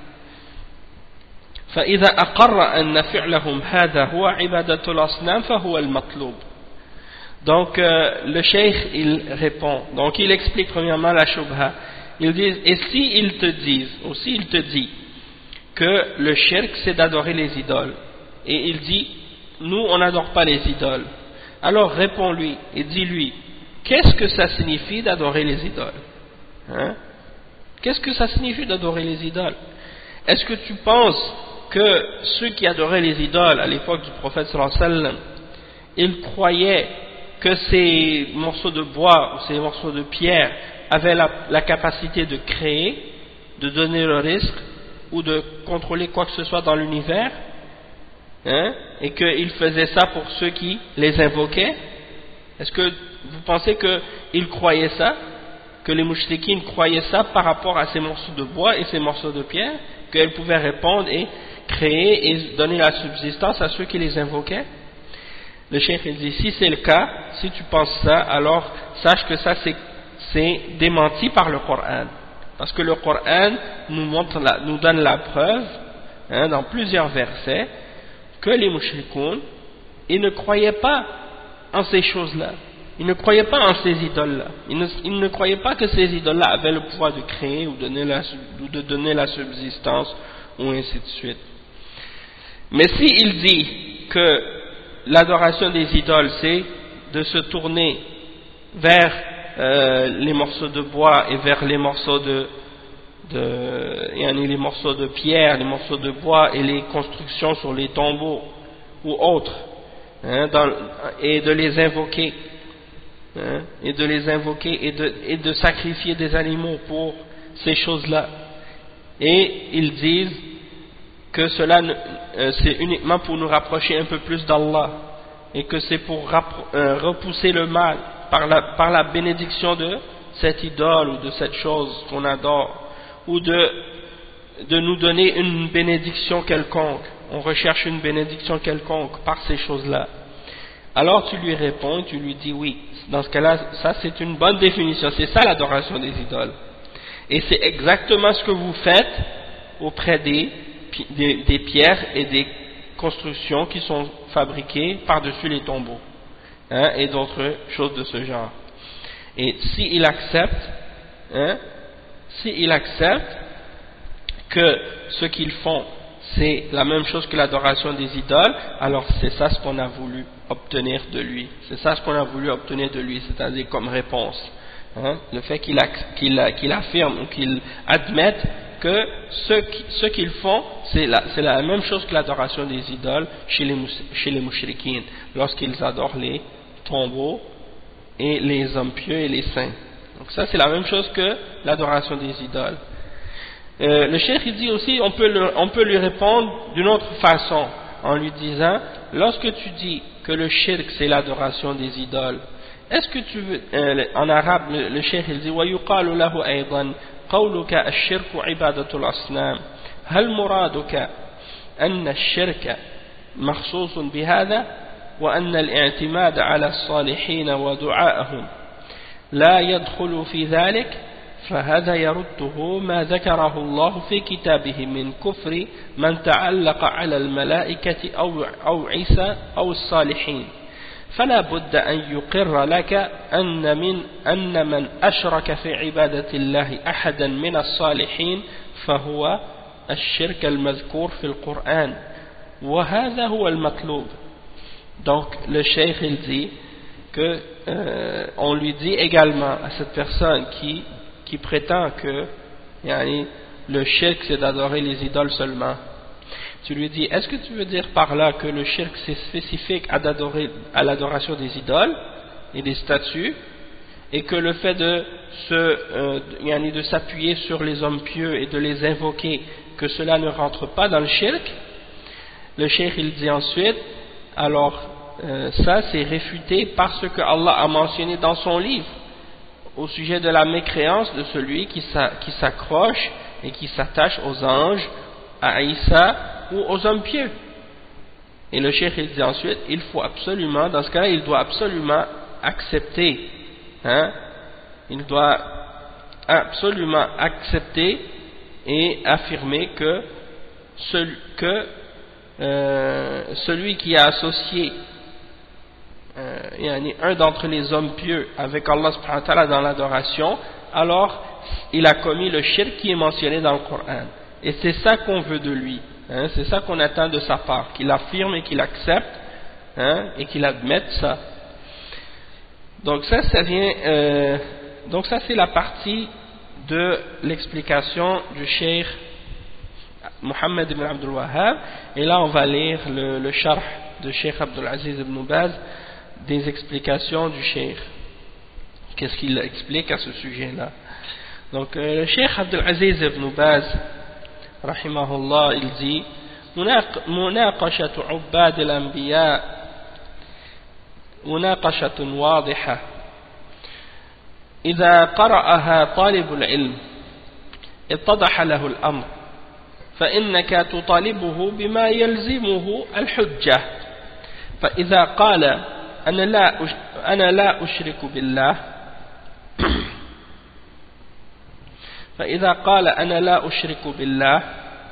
فإذا أقر أن فعلهم هذا هو عبادة الأصنام فهو المطلوب. Donc euh, le cheikh il répond, donc il explique premièrement la shubha. Il dit, et si ils te disent, ou si il te dit que le shirk c'est d'adorer les idoles, et il dit nous on n'adore pas les idoles, alors réponds-lui et dis-lui qu'est-ce que ça signifie d'adorer les idoles, hein? Qu'est-ce que ça signifie d'adorer les idoles? Est-ce que tu penses que ceux qui adoraient les idoles à l'époque du prophète sallallahu alayhi wa sallam, ils croyaient que ces morceaux de bois ou ces morceaux de pierre avaient la, la capacité de créer, de donner le risque ou de contrôler quoi que ce soit dans l'univers, hein, et qu'ils faisaient ça pour ceux qui les invoquaient? Est-ce que vous pensez qu'ils croyaient ça, que les mouchriquines croyaient ça par rapport à ces morceaux de bois et ces morceaux de pierre, qu'elles pouvaient répondre et créer et donner la subsistance à ceux qui les invoquaient? Le cheikh il dit, si c'est le cas, si tu penses ça, alors sache que ça c'est démenti par le Coran, parce que le Coran nous, montre la, nous donne la preuve, hein, dans plusieurs versets, que les mouchrikoun, ils ne croyaient pas en ces choses-là, ils ne croyaient pas en ces idoles-là, ils ne, ils ne croyaient pas que ces idoles-là avaient le pouvoir de créer ou, donner la, ou de donner la subsistance, ou ainsi de suite. Mais s'il dit que l'adoration des idoles, c'est de se tourner vers euh, les morceaux de bois et vers les morceaux de, de les morceaux de pierre, les morceaux de bois et les constructions sur les tombeaux ou autres, hein, dans, et de les invoquer, hein, et de les invoquer et de, et de sacrifier des animaux pour ces choses-là. Et ils disent que cela euh, c'est uniquement pour nous rapprocher un peu plus d'Allah, et que c'est pour euh, repousser le mal par la, par la bénédiction de cette idole ou de cette chose qu'on adore, ou de, de nous donner une bénédiction quelconque. On recherche une bénédiction quelconque par ces choses-là. Alors tu lui réponds, tu lui dis oui. Dans ce cas-là, ça c'est une bonne définition, c'est ça l'adoration des idoles. Et c'est exactement ce que vous faites auprès des Des, des pierres et des constructions qui sont fabriquées par-dessus les tombeaux, hein, et d'autres choses de ce genre. Et s'il accepte, hein, s'il accepte que ce qu'ils font c'est la même chose que l'adoration des idoles, alors c'est ça ce qu'on a voulu obtenir de lui, c'est ça ce qu'on a voulu obtenir de lui, c'est-à-dire comme réponse, hein, le fait qu'il qu'il, qu'il affirme ou qu'il admette que ce qu'ils font, c'est la, la même chose que l'adoration des idoles chez les, chez les mouchriquines, lorsqu'ils adorent les tombeaux et les hommes pieux et les saints. Donc ça c'est la même chose que l'adoration des idoles. Euh, le cheikh il dit aussi, on peut, le, on peut lui répondre d'une autre façon, en lui disant, lorsque tu dis que le shirk c'est l'adoration des idoles, est-ce que tu veux, euh, en arabe le, le cheikh il dit, وَيُقَالُ لَهُ أَيْضًا قولك الشرك عبادة الأصنام هل مرادك أن الشرك مخصوص بهذا وأن الاعتماد على الصالحين ودعائهم لا يدخل في ذلك فهذا يرده ما ذكره الله في كتابه من كفر من تعلق على الملائكة أو, أو عيسى أو الصالحين فلا بد أن يقر لك أن من, أن من أشرك في عبادة الله أحدا من الصالحين فهو الشرك المذكور في القرآن وهذا هو المطلوب. Donc le cheikh il dit que euh, on lui dit également à cette personne qui, qui prétend que yani, le shirk c'est d'adorer les idoles seulement, tu lui dis, est-ce que tu veux dire par là que le shirk c'est spécifique à, à l'adoration des idoles et des statues, et que le fait de se, euh, yani de s'appuyer sur les hommes pieux et de les invoquer, que cela ne rentre pas dans le shirk? Le cheikh il dit ensuite, alors euh, ça c'est réfuté par ce que Allah a mentionné dans son livre au sujet de la mécréance de celui qui s'accroche et qui s'attache aux anges, à Isa ou aux hommes pieux. Et le cheikh il dit ensuite, il faut absolument, dans ce cas-là, il doit absolument accepter, hein, il doit absolument accepter et affirmer que, ce, que euh, celui qui a associé euh, un d'entre les hommes pieux avec Allah subhanahu wa ta'ala dans l'adoration, alors il a commis le shirk qui est mentionné dans le Coran. Et c'est ça qu'on veut de lui, hein, c'est ça qu'on attend de sa part, qu'il affirme et qu'il accepte, hein, et qu'il admette ça. Donc ça, ça vient, euh, donc ça c'est la partie de l'explication du Cheikh Mohammed ibn Abdul Wahhab, et là on va lire le, le sharh de Cheikh Abdul Aziz ibn Baz, des explications du Cheikh. Qu'est-ce qu'il explique à ce sujet-là? Donc euh, le Cheikh Abdul Aziz ibn Baz, rahimahullah, il dit: مناقشة عباد الأنبياء مناقشة واضحة إذا قرأها طالب العلم اتضح له الأمر، فإنك تطالبه بما يلزمه الحجة، فإذا قال أنا لا أنا لا أشرك بالله فإذا قال أنا لا أشرك بالله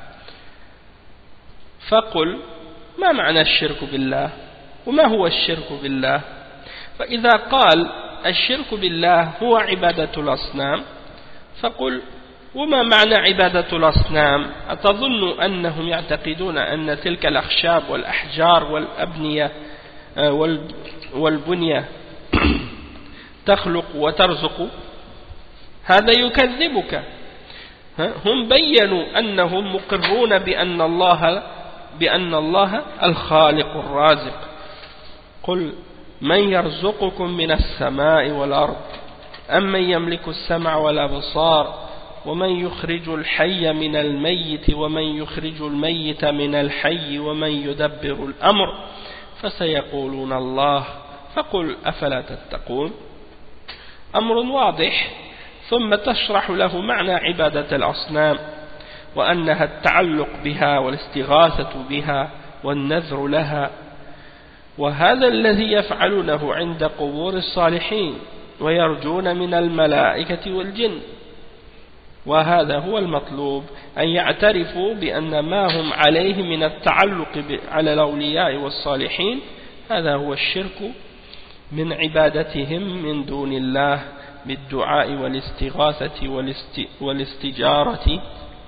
فقل ما معنى الشرك بالله وما هو الشرك بالله؟ فإذا قال الشرك بالله هو عبادة الأصنام فقل وما معنى عبادة الأصنام؟ أتظن أنهم يعتقدون أن تلك الأخشاب والأحجار والأبنية والبنية تخلق وترزق؟ هذا يكذبك. هم بيّنوا أنهم مقرون بأن الله بأن الله الخالق الرازق. قل من يرزقكم من السماء والأرض أم من يملك السمع والأبصار ومن يخرج الحي من الميت ومن يخرج الميت من الحي ومن يدبر الأمر فسيقولون الله فقل أفلا تتقون. أمر واضح. ثم تشرح له معنى عبادة الأصنام وأنها التعلق بها والاستغاثة بها والنذر لها، وهذا الذي يفعلونه عند قبور الصالحين ويرجون من الملائكة والجن، وهذا هو المطلوب، أن يعترفوا بأن ما هم عليه من التعلق على الأولياء والصالحين هذا هو الشرك من عبادتهم من دون الله بالدعاء والاستغاثة والاستجارة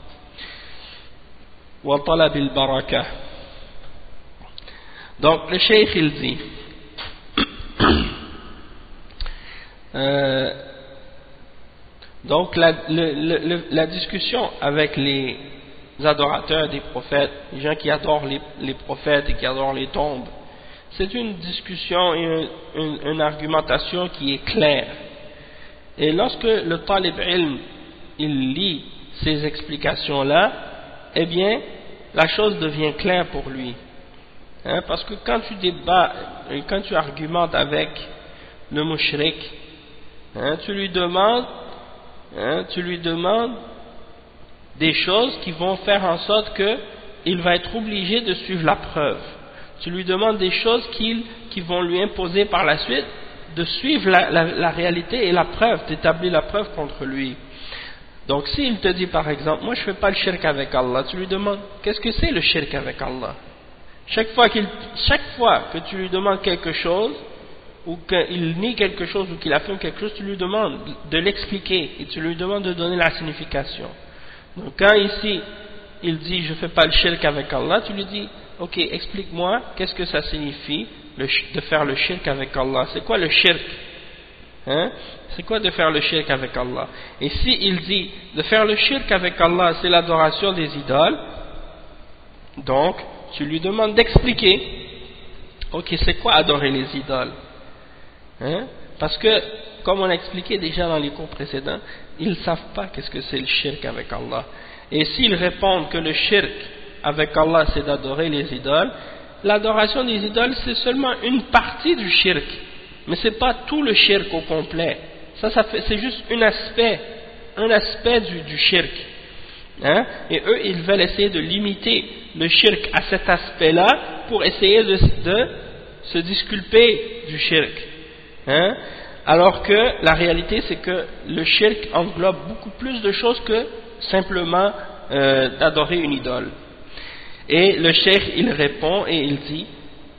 وطلب البركة. Donc le cheikh il dit euh, donc la, le, le, la discussion avec les adorateurs des prophètes, les gens qui adorent les, les prophètes et qui adorent les tombes, c'est une discussion et une, une, une argumentation qui est claire. Et lorsque le talib ilm il lit ces explications là, eh bien la chose devient claire pour lui, hein, parce que quand tu débats, quand tu argumentes avec le mushrik, hein, tu lui demandes hein, tu lui demandes des choses qui vont faire en sorte que il va être obligé de suivre la preuve. Tu lui demandes des choses qui, qui vont lui imposer par la suite de suivre la, la, la réalité et la preuve, d'établir la preuve contre lui. Donc s'il te dit par exemple, moi je ne fais pas le shirk avec Allah, tu lui demandes, qu'est-ce que c'est le shirk avec Allah? Chaque fois, qu'il, chaque fois que tu lui demandes quelque chose, ou qu'il nie quelque chose, ou qu'il affirme quelque chose, tu lui demandes de l'expliquer, et tu lui demandes de donner la signification. Donc quand ici, il dit, je ne fais pas le shirk avec Allah, tu lui dis, ok, explique-moi, qu'est-ce que ça signifie le, de faire le shirk avec Allah? C'est quoi le shirk? Hein? C'est quoi de faire le shirk avec Allah? Et si il dit de faire le shirk avec Allah, c'est l'adoration des idoles, donc tu lui demandes d'expliquer, ok, c'est quoi adorer les idoles? Hein? Parce que, comme on a expliqué déjà dans les cours précédents, ils ne savent pas qu'est-ce que c'est le shirk avec Allah. Et s'ils répondent que le shirk avec Allah c'est d'adorer les idoles, l'adoration des idoles c'est seulement une partie du shirk, mais ce n'est pas tout le shirk au complet. Ça, ça fait, c'est juste un aspect, un aspect du, du shirk. Hein? Et eux, ils veulent essayer de limiter le shirk à cet aspect-là pour essayer de, de se disculper du shirk. Hein? Alors que la réalité, c'est que le shirk englobe beaucoup plus de choses que simplement euh, d'adorer une idole. Et le cheikh, il répond et il dit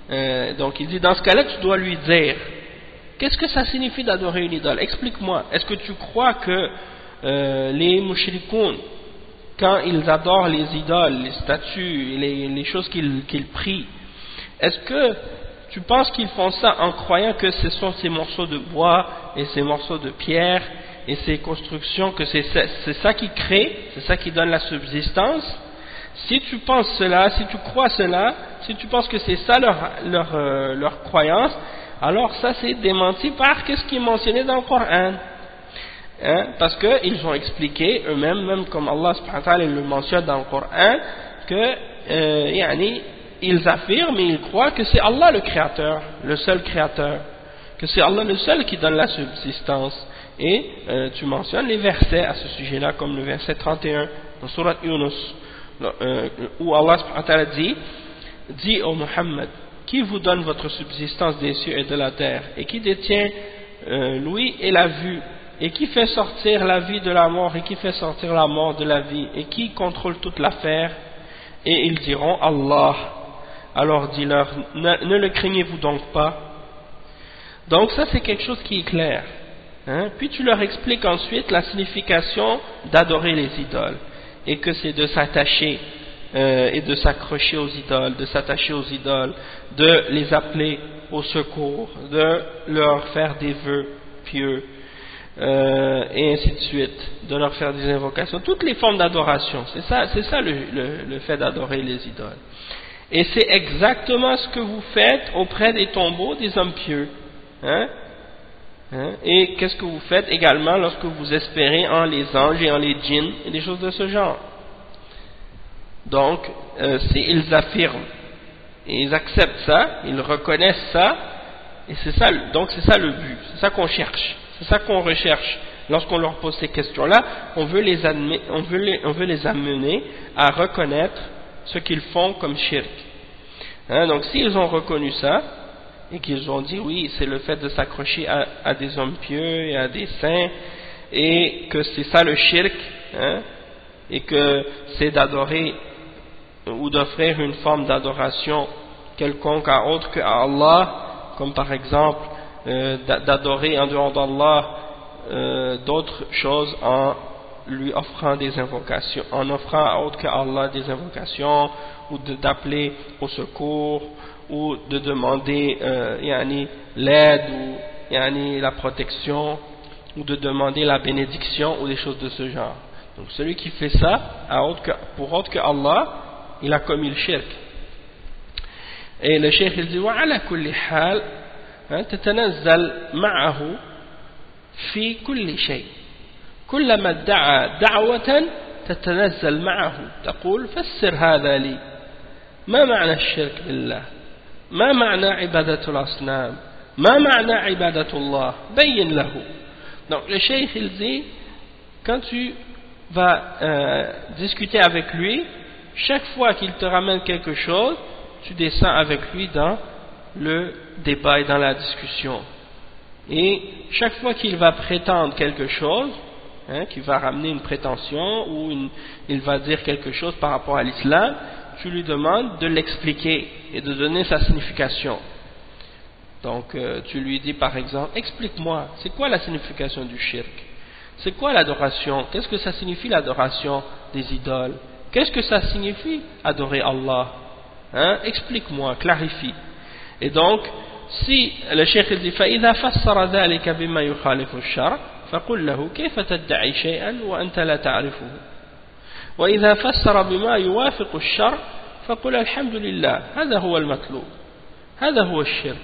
Euh, donc il dit, dans ce cas-là, tu dois lui dire, qu'est-ce que ça signifie d'adorer une idole? Explique-moi. Est-ce que tu crois que euh, les mushrikoun, quand ils adorent les idoles, les statues, les, les choses qu'ils qu'ils prient, est-ce que tu penses qu'ils font ça en croyant que ce sont ces morceaux de bois et ces morceaux de pierre et ces constructions, que c'est ça, c'est ça qui crée, c'est ça qui donne la subsistance? Si tu penses cela, si tu crois cela, si tu penses que c'est ça leur, leur, euh, leur croyance, alors ça c'est démenti par qu'est-ce qui est mentionné dans le Coran. Hein? Parce qu'ils ont expliqué eux-mêmes, même comme Allah subhanahu wa ta'ala le mentionne dans le Coran, que euh, yani, ils affirment et ils croient que c'est Allah le créateur, le seul créateur, que c'est Allah le seul qui donne la subsistance. Et euh, tu mentionnes les versets à ce sujet-là, comme le verset trente et un dans Surat Yunus, euh, où Allah subhanahu wa ta'ala dit, dit au Muhammad, qui vous donne votre subsistance des cieux et de la terre, et qui détient euh, l'ouïe et la vue, et qui fait sortir la vie de la mort, et qui fait sortir la mort de la vie, et qui contrôle toute l'affaire? Et ils diront Allah. Alors dis-leur, ne, ne le craignez-vous donc pas? Donc ça c'est quelque chose qui est clair. Hein? Puis tu leur expliques ensuite la signification d'adorer les idoles, et que c'est de s'attacher euh, et de s'accrocher aux idoles, de s'attacher aux idoles, de les appeler au secours, de leur faire des vœux pieux, euh, et ainsi de suite, de leur faire des invocations, toutes les formes d'adoration. C'est ça, c'est ça le, le, le fait d'adorer les idoles. Et c'est exactement ce que vous faites auprès des tombeaux des hommes pieux. Hein? Hein? Et qu'est-ce que vous faites également lorsque vous espérez en les anges et en les djinns et des choses de ce genre? Donc, euh, ils affirment et ils acceptent ça, ils reconnaissent ça, et c'est ça, donc c'est ça le but, c'est ça qu'on cherche, c'est ça qu'on recherche. Lorsqu'on leur pose ces questions-là, on veut les admet, on veut les, on veut les amener à reconnaître ce qu'ils font comme shirk. Hein, donc s'ils ont reconnu ça, et qu'ils ont dit oui, c'est le fait de s'accrocher à, à des hommes pieux et à des saints, et que c'est ça le shirk, hein, et que c'est d'adorer ou d'offrir une forme d'adoration quelconque à autre que à Allah, comme par exemple euh, d'adorer en dehors d'Allah euh, d'autres choses en lui offrant des invocations, en offrant à autre que Allah des invocations, ou d'appeler au secours, ou de demander euh, yani, l'aide ou yani, la protection, ou de demander la bénédiction ou des choses de ce genre. Donc celui qui fait ça à autre que, pour autre que Allah, il a commis le shirk. Et le cheikh il dit وعلى كل حال تتنزل معه في كل شيء كلما ادعى دعوة تتنزل معه تقول فسر هذا لي ما معنى الشرك بالله ما معنى عبادة الأصنام ما معنى عبادة الله بين له. Donc le cheikh il dit, quand tu vas euh, discuter avec lui, chaque fois qu'il te ramène quelque chose, tu descends avec lui dans le débat et dans la discussion. Et chaque fois qu'il va prétendre quelque chose, hein, qu'il va ramener une prétention ou une, il va dire quelque chose par rapport à l'islam, tu lui demandes de l'expliquer et de donner sa signification. Donc euh, tu lui dis par exemple, explique-moi, c'est quoi la signification du shirk? C'est quoi l'adoration? Qu'est-ce que ça signifie l'adoration des idoles? Qu'est-ce que ça signifie adorer Allah? Hein? Explique-moi, clarifie. Et donc, si le cheikh dit فإذا فسر ذلك بما يخالف الشرع فقل له كيف تدعي شيئا وأنت لا تعرفه وإذا فسر بما يوافق الشرع فقل الحمد لله هذا هو المطلوب هذا هو الشرك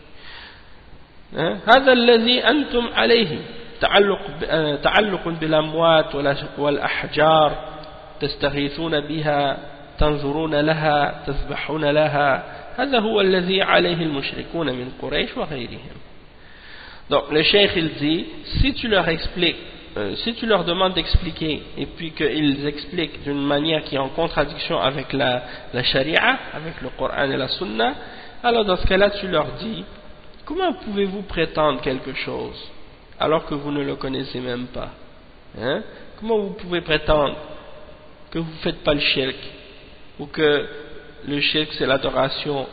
هذا الذي أنتم عليه تعلق تعلق بالأموات والأحجار تستغيثون بها تنظرون لها تذبحون لها هذا هو الذي عليه المشركون من قريش وغيرهم. Donc le cheikh il dit, si tu leur expliques, euh, si tu leur demandes d'expliquer et puis qu'ils expliquent d'une manière qui est en contradiction avec la, la charia, avec le Coran et la Sunna, alors dans ce cas-là tu leur dis, comment pouvez-vous prétendre quelque chose alors que vous ne le connaissez même pas, hein? Comment vous pouvez prétendre que vous ne faites pas le shirk, ou que le shirk c'est l'adoration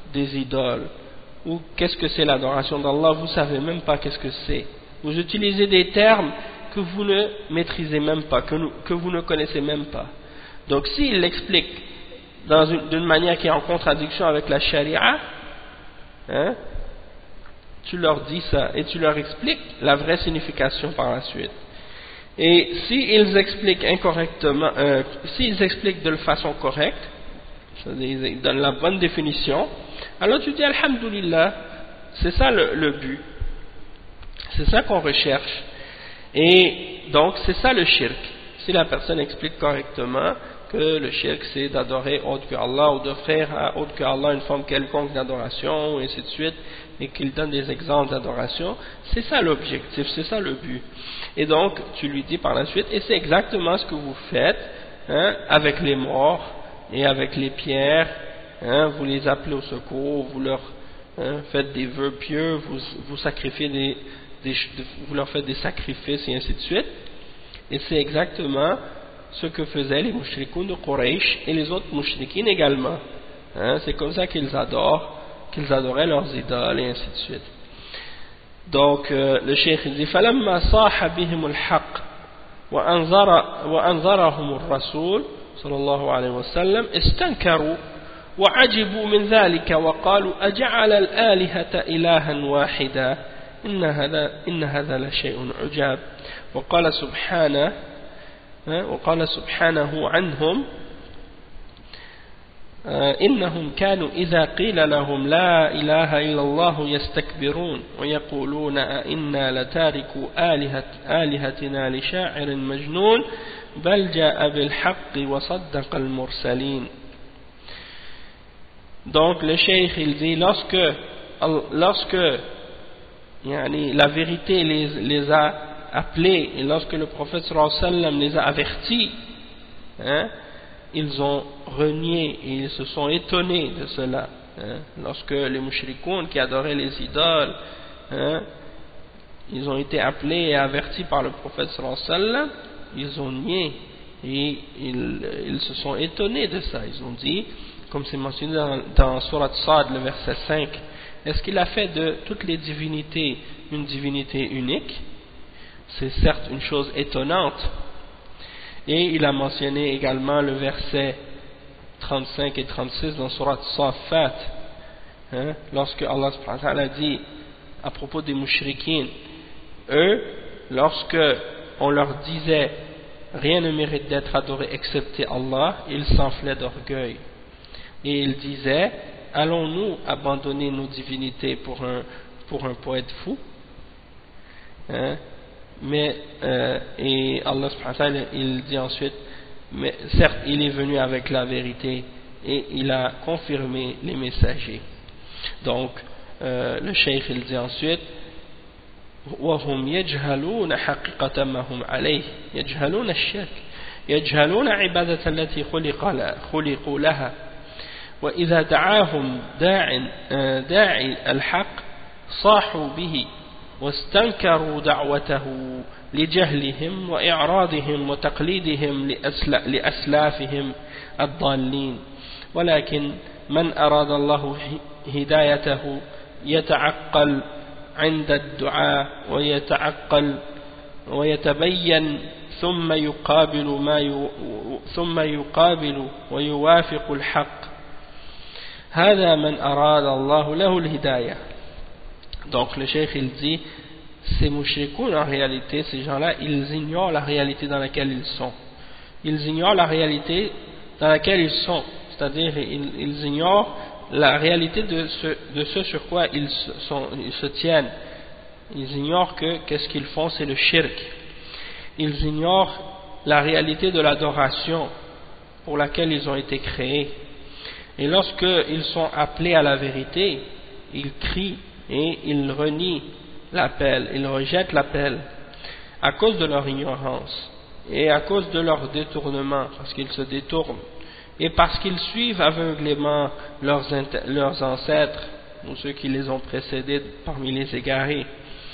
des idoles, ou qu'est-ce que c'est l'adoration d'Allah, vous ne savez même pas qu'est-ce que c'est. Vous utilisez des termes que vous ne maîtrisez même pas, que, nous, que vous ne connaissez même pas. Donc s'il l'explique d'une manière qui est en contradiction avec la charia, hein, tu leur dis ça et tu leur expliques la vraie signification par la suite. Et s'ils expliquent incorrectement, euh, s'ils expliquent de façon correcte, c'est-à-dire ils donnent la bonne définition, alors tu dis alhamdulillah, c'est ça le, le but, c'est ça qu'on recherche. Et donc c'est ça le shirk. Si la personne explique correctement que le shirk c'est d'adorer autre que Allah ou d'offrir à autre que Allah une forme quelconque d'adoration, et ainsi de suite, et qu'il donne des exemples d'adoration, c'est ça l'objectif, c'est ça le but. Et donc tu lui dis par la suite, et c'est exactement ce que vous faites, hein, avec les morts et avec les pierres, hein, vous les appelez au secours, vous leur hein, faites des vœux pieux, vous, vous sacrifiez des, des, vous leur faites des sacrifices et ainsi de suite. Et c'est exactement ce que faisaient les mouchrikoun de Quraysh et les autres mouchrikines également. Hein, c'est comme ça qu'ils adorent, qu'ils adoraient leurs idoles et ainsi de suite. Donc euh, le cheikh il dit فَلَمَّا صَاحَ بِهِمُ الْحَقِّ وَأَنْظَرَهُمُ الرَّسُولُ صلى الله عليه وسلم استنكروا وعجبوا من ذلك وقالوا أجعل الآلهة إلها واحدا إن هذا إن هذا لشيء عجاب. وقال سبحانه وقال سبحانه عنهم إنهم كانوا إذا قيل لهم لا إله إلا الله يستكبرون ويقولون أئنا لتاركوا آلهة آلهتنا لشاعر مجنون بل جاء بالحق وصدق المرسلين. Donc le cheikh il dit lorsque lorsque yani, la vérité les, les a appelés et lorsque le prophète sallallahu alayhi wa sallam les a avertis, hein, ils ont renié et ils se sont étonnés de cela. Hein, lorsque les mouchrikoun qui adoraient les idoles, hein, ils ont été appelés et avertis par le prophète sallallahu alayhi wa sallam, ils ont nié et ils, ils se sont étonnés de ça. Ils ont dit, comme c'est mentionné dans, dans Surat Sad, le verset cinq, est-ce qu'il a fait de toutes les divinités une divinité unique? C'est certes une chose étonnante. Et il a mentionné également le verset trente-cinq et trente-six dans Surat Safat, hein, lorsque Allah subhanahu wa ta'ala dit à propos des mouchrikines, eux, lorsque on leur disait rien ne mérite d'être adoré excepté Allah, ils s'enflaient d'orgueil. Et ils disaient, allons-nous abandonner nos divinités pour un, pour un poète fou, hein? Mais, euh, et Allah subhanahu wa ta'ala, il dit ensuite, mais certes il est venu avec la vérité et il a confirmé les messagers. Donc euh, le cheikh il dit ensuite, وهم يجهلون حقيقة ما هم عليه يجهلون الشرك يجهلون عبادة التي خلق خلقوا لها وإذا دعاهم داع داعي الحق صاحوا به واستنكروا دعوته لجهلهم وإعراضهم وتقليدهم لأسلافهم الضالين. ولكن من أراد الله هدايته يتعقل عند الدعاء ويتعقل ويتبين ثم يقابل ما ثم يقابل ويوافق الحق هذا من أراد الله له الهداية. Donc le cheikh il dit, ces mouchrikoun en réalité, ces gens-là, ils ignorent la réalité dans laquelle ils sont. Ils ignorent la réalité dans laquelle ils sont, c'est-à-dire ils, ils ignorent la réalité de ce, de ce sur quoi ils, sont, ils se tiennent. Ils ignorent que qu'est-ce qu'ils font, c'est le shirk. Ils ignorent la réalité de l'adoration pour laquelle ils ont été créés. Et lorsqu'ils sont appelés à la vérité, ils crient et ils renient l'appel, ils rejettent l'appel à cause de leur ignorance et à cause de leur détournement, parce qu'ils se détournent et parce qu'ils suivent aveuglément leurs, leurs ancêtres ou ceux qui les ont précédés parmi les égarés.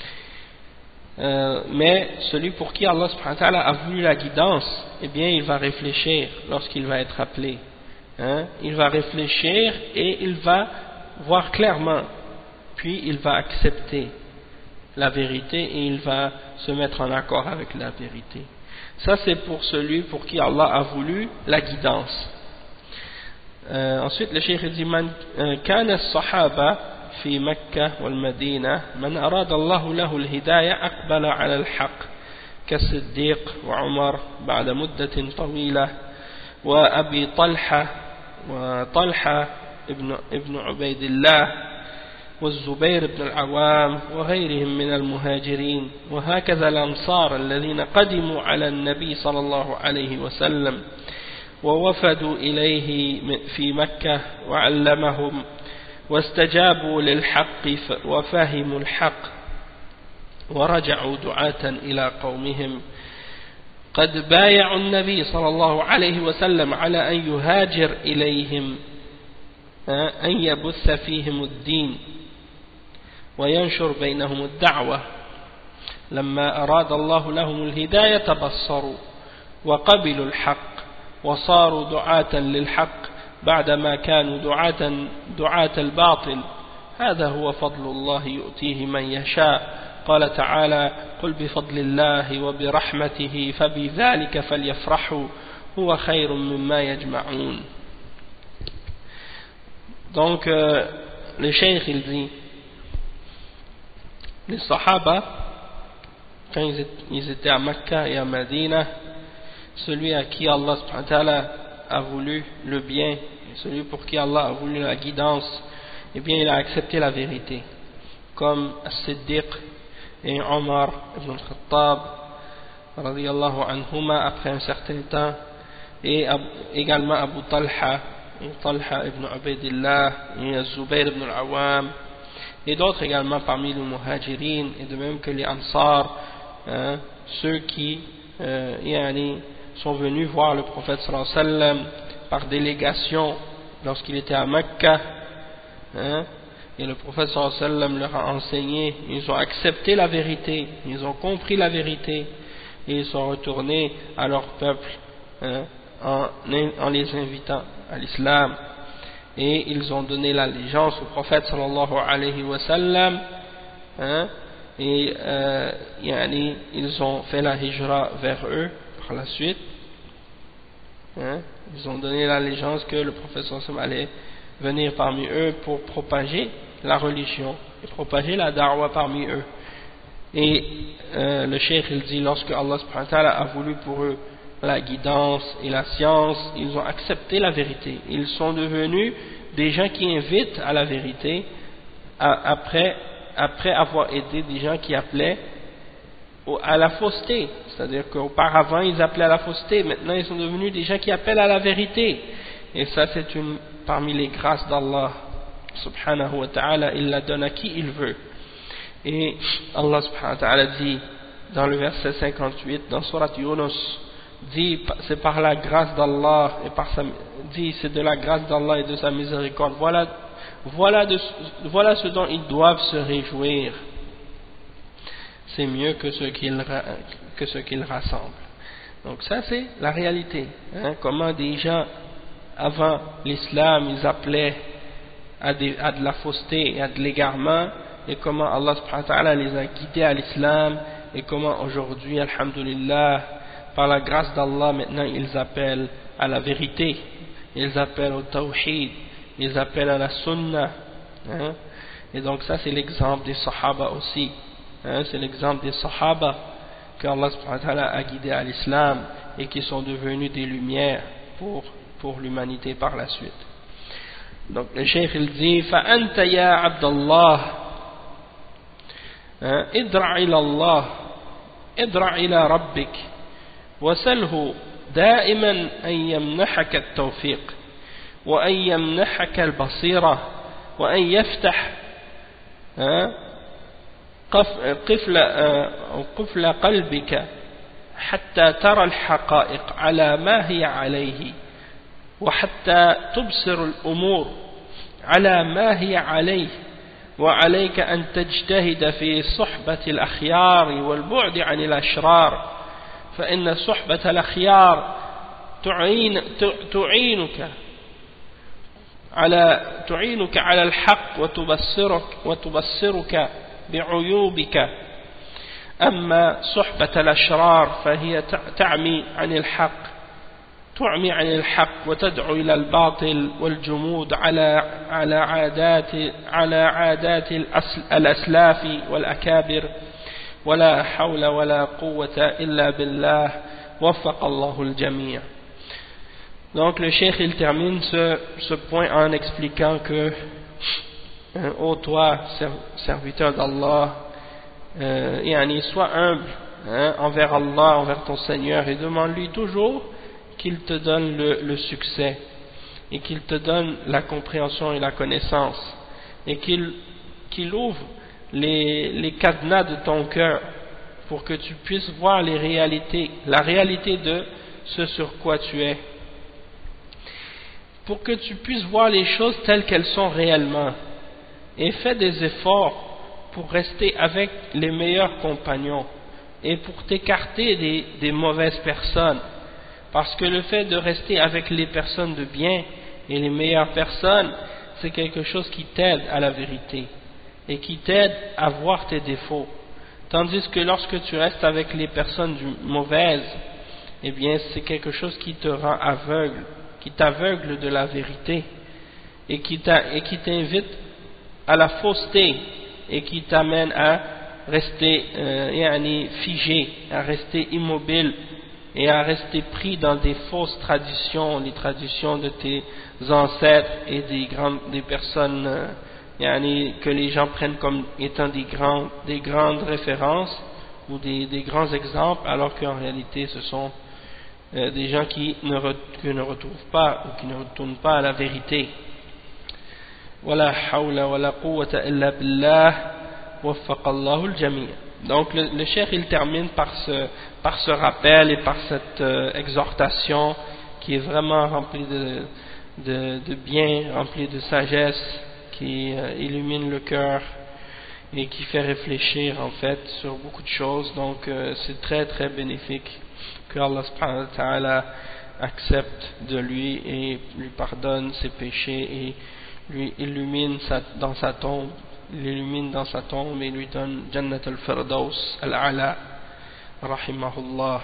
Euh, mais celui pour qui Allah subhanahu wa ta'ala a voulu la guidance, eh bien il va réfléchir lorsqu'il va être appelé, hein? Il va réfléchir et il va voir clairement, puis il va accepter la vérité et il va se mettre en accord avec la vérité. Ça c'est pour celui pour qui Allah a voulu la guidance. Euh, ensuite le cheikh dit man kana as-sahaba fi Makkah wal Madina man arada Allah lahu al-hidayah aqbala ala al-haqq كالصديق وعمر بعد مدة طويلة وأبي طلحة وطلحة ابن ابن عبيد الله والزبير بن العوام وغيرهم من المهاجرين وهكذا الأنصار الذين قدموا على النبي صلى الله عليه وسلم ووفدوا إليه في مكة وعلمهم واستجابوا للحق وفهموا الحق ورجعوا دعاة إلى قومهم قد بايعوا النبي صلى الله عليه وسلم على أن يهاجر إليهم أن يبث فيهم الدين وينشر بينهم الدعوة لما أراد الله لهم الهداية تبصروا وقبلوا الحق وصاروا دعاة للحق بعدما كانوا دعاة دعاة الباطل هذا هو فضل الله يؤتيه من يشاء قال تعالى قل بفضل الله وبرحمته فبذلك فليفرحوا هو خير مما يجمعون. Donc euh, le cheikh il dit les sahaba quand ils étaient à Mecca et à Medina, celui à qui Allah subhanahu wa ta'ala a voulu le bien, celui pour qui Allah a voulu la guidance, eh bien il a accepté la vérité, comme As-Siddiq et Omar ibn al-Khattab radiyallahu anhuma après un certain temps, et également Abu Talha et Talha ibn Ubaydillah et Zubayr ibn al-Awam et d'autres également parmi les muhajirin, et de même que les ansar, hein, ceux qui euh, yani, sont venus voir le prophète sallallahu alayhi wa sallam par délégation lorsqu'il était à Mecca, hein, et le prophète sallallahu alayhi wa sallam leur a enseigné, ils ont accepté la vérité, ils ont compris la vérité et ils sont retournés à leur peuple, hein, en, en les invitant à l'islam, et ils ont donné l'allégeance au prophète sallallahu alayhi wa sallam, hein, et euh, yani, ils ont fait la hijra vers eux par la suite, hein, ils ont donné l'allégeance que le prophète sallallahu alayhi wa sallam allait venir parmi eux pour propager la religion et propager la da'wah parmi eux. Et euh, le cheikh il dit, lorsque Allah subhanahu wa ta'ala a voulu pour eux la guidance et la science, ils ont accepté la vérité, ils sont devenus des gens qui invitent à la vérité à, après, après avoir aidé des gens qui appelaient au, à la fausseté, c'est-à-dire qu'auparavant ils appelaient à la fausseté, maintenant ils sont devenus des gens qui appellent à la vérité, et ça c'est une parmi les grâces d'Allah subhanahu wa ta'ala, il la donne à qui il veut. Et Allah subhanahu wa ta'ala dit dans le verset cinquante-huit dans Surat Yunus, dit c'est par la grâce d'Allah et par sa, dit c'est de la grâce d'Allah et de sa miséricorde, voilà, voilà, de, voilà ce dont ils doivent se réjouir, c'est mieux que ce qu'ils que ce qu'ils rassemblent. Donc ça c'est la réalité, hein, comment des gens avant l'islam ils appelaient à, des, à de la fausseté et à de l'égarement, et comment Allah subhanahu wa ta'ala les a guidés à l'islam, et comment aujourd'hui alhamdulillah par la grâce d'Allah maintenant ils appellent à la vérité, ils appellent au tawhid, ils appellent à la sunna, hein? Et donc ça c'est l'exemple des sahaba aussi, hein? C'est l'exemple des sahaba que Allah subhanahu wa ta'ala a guidés à l'islam et qui sont devenus des lumières pour pour l'humanité par la suite. Donc le cheikh il dit فأنت يا عبد الله ادرع إلى الله ادرع إلى ربك وسله دائما أن يمنحك التوفيق وأن يمنحك البصيرة وأن يفتح قفل قفل قلبك حتى ترى الحقائق على ما هي عليه وحتى تبصر الأمور على ما هي عليه وعليك أن تجتهد في صحبة الأخيار والبعد عن الأشرار فإن صحبة الأخيار تعين تعينك على تعينك على الحق وتبصرك وتبصرك بعيوبك. أما صحبة الأشرار فهي تعمي عن الحق تعمي عن الحق وتدعو إلى الباطل والجمود على على عادات على عادات الأسلاف والأكابر. ولا حول ولا قوة إلا بالله وفق الله الجميع. Donc le cheikh il termine ce, ce point en expliquant que euh, ô toi serviteur d'Allah, euh, yani, sois humble hein, envers Allah, envers ton Seigneur, et demande-lui toujours qu'il te donne le, le succès et qu'il te donne la compréhension et la connaissance et qu'il qu'il ouvre les, les cadenas de ton cœur pour que tu puisses voir les réalités, la réalité de ce sur quoi tu es, pour que tu puisses voir les choses telles qu'elles sont réellement, et fais des efforts pour rester avec les meilleurs compagnons et pour t'écarter des, des mauvaises personnes, parce que le fait de rester avec les personnes de bien et les meilleures personnes, c'est quelque chose qui t'aide à la vérité et qui t'aide à voir tes défauts, tandis que lorsque tu restes avec les personnes mauvaises, eh bien c'est quelque chose qui te rend aveugle, qui t'aveugle de la vérité et qui t'invite à la fausseté et qui t'amène à rester euh, yani, figé, à rester immobile et à rester pris dans des fausses traditions, les traditions de tes ancêtres et des, grandes, des personnes euh, yani, que les gens prennent comme étant des, grands, des grandes références ou des, des grands exemples, alors qu'en réalité ce sont Euh, des gens qui ne, re, qui ne retrouvent pas ou qui ne retournent pas à la vérité. Wala hawla wala quwwata illa billah waffaqallahu al-jami'. Donc le, le cheikh il termine par ce, par ce rappel et par cette euh, exhortation qui est vraiment remplie de, de, de bien, remplie de sagesse, qui euh, illumine le cœur et qui fait réfléchir en fait sur beaucoup de choses. Donc euh, c'est très très bénéfique que Allah subhanahu wa ta'ala accepte de lui et lui pardonne ses péchés et lui illumine sa, dans sa tombe, l'illumine dans sa tombe et lui donne Jannat al-Firdaus al-Ala rahimahullah.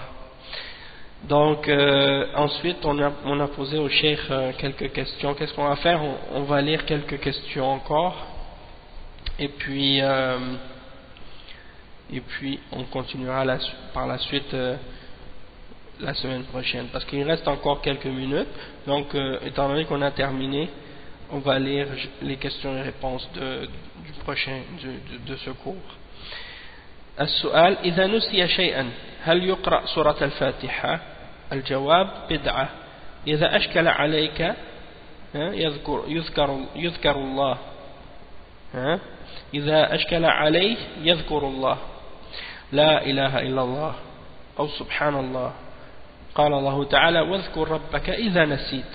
Donc euh, ensuite on a, on a posé au cheikh euh, quelques questions. Qu'est-ce qu'on va faire? on, on va lire quelques questions encore et puis euh, et puis on continuera la, par la suite euh, la semaine prochaine, parce qu'il reste encore quelques minutes. Donc euh, étant donné qu'on a terminé, on va lire les questions et réponses de, du prochain de, de, de ce cours. السؤال إذا نسي شيئا هل يقرأ سورة الفاتحة؟ الجواب بدعة. إذا أشكل عليك يذكر يذكر يذكر الله. إذا أشكل عليه يذكر الله لا إله إلا الله أو سبحان الله. قال الله تعالى واذكر ربك إذا نسيت.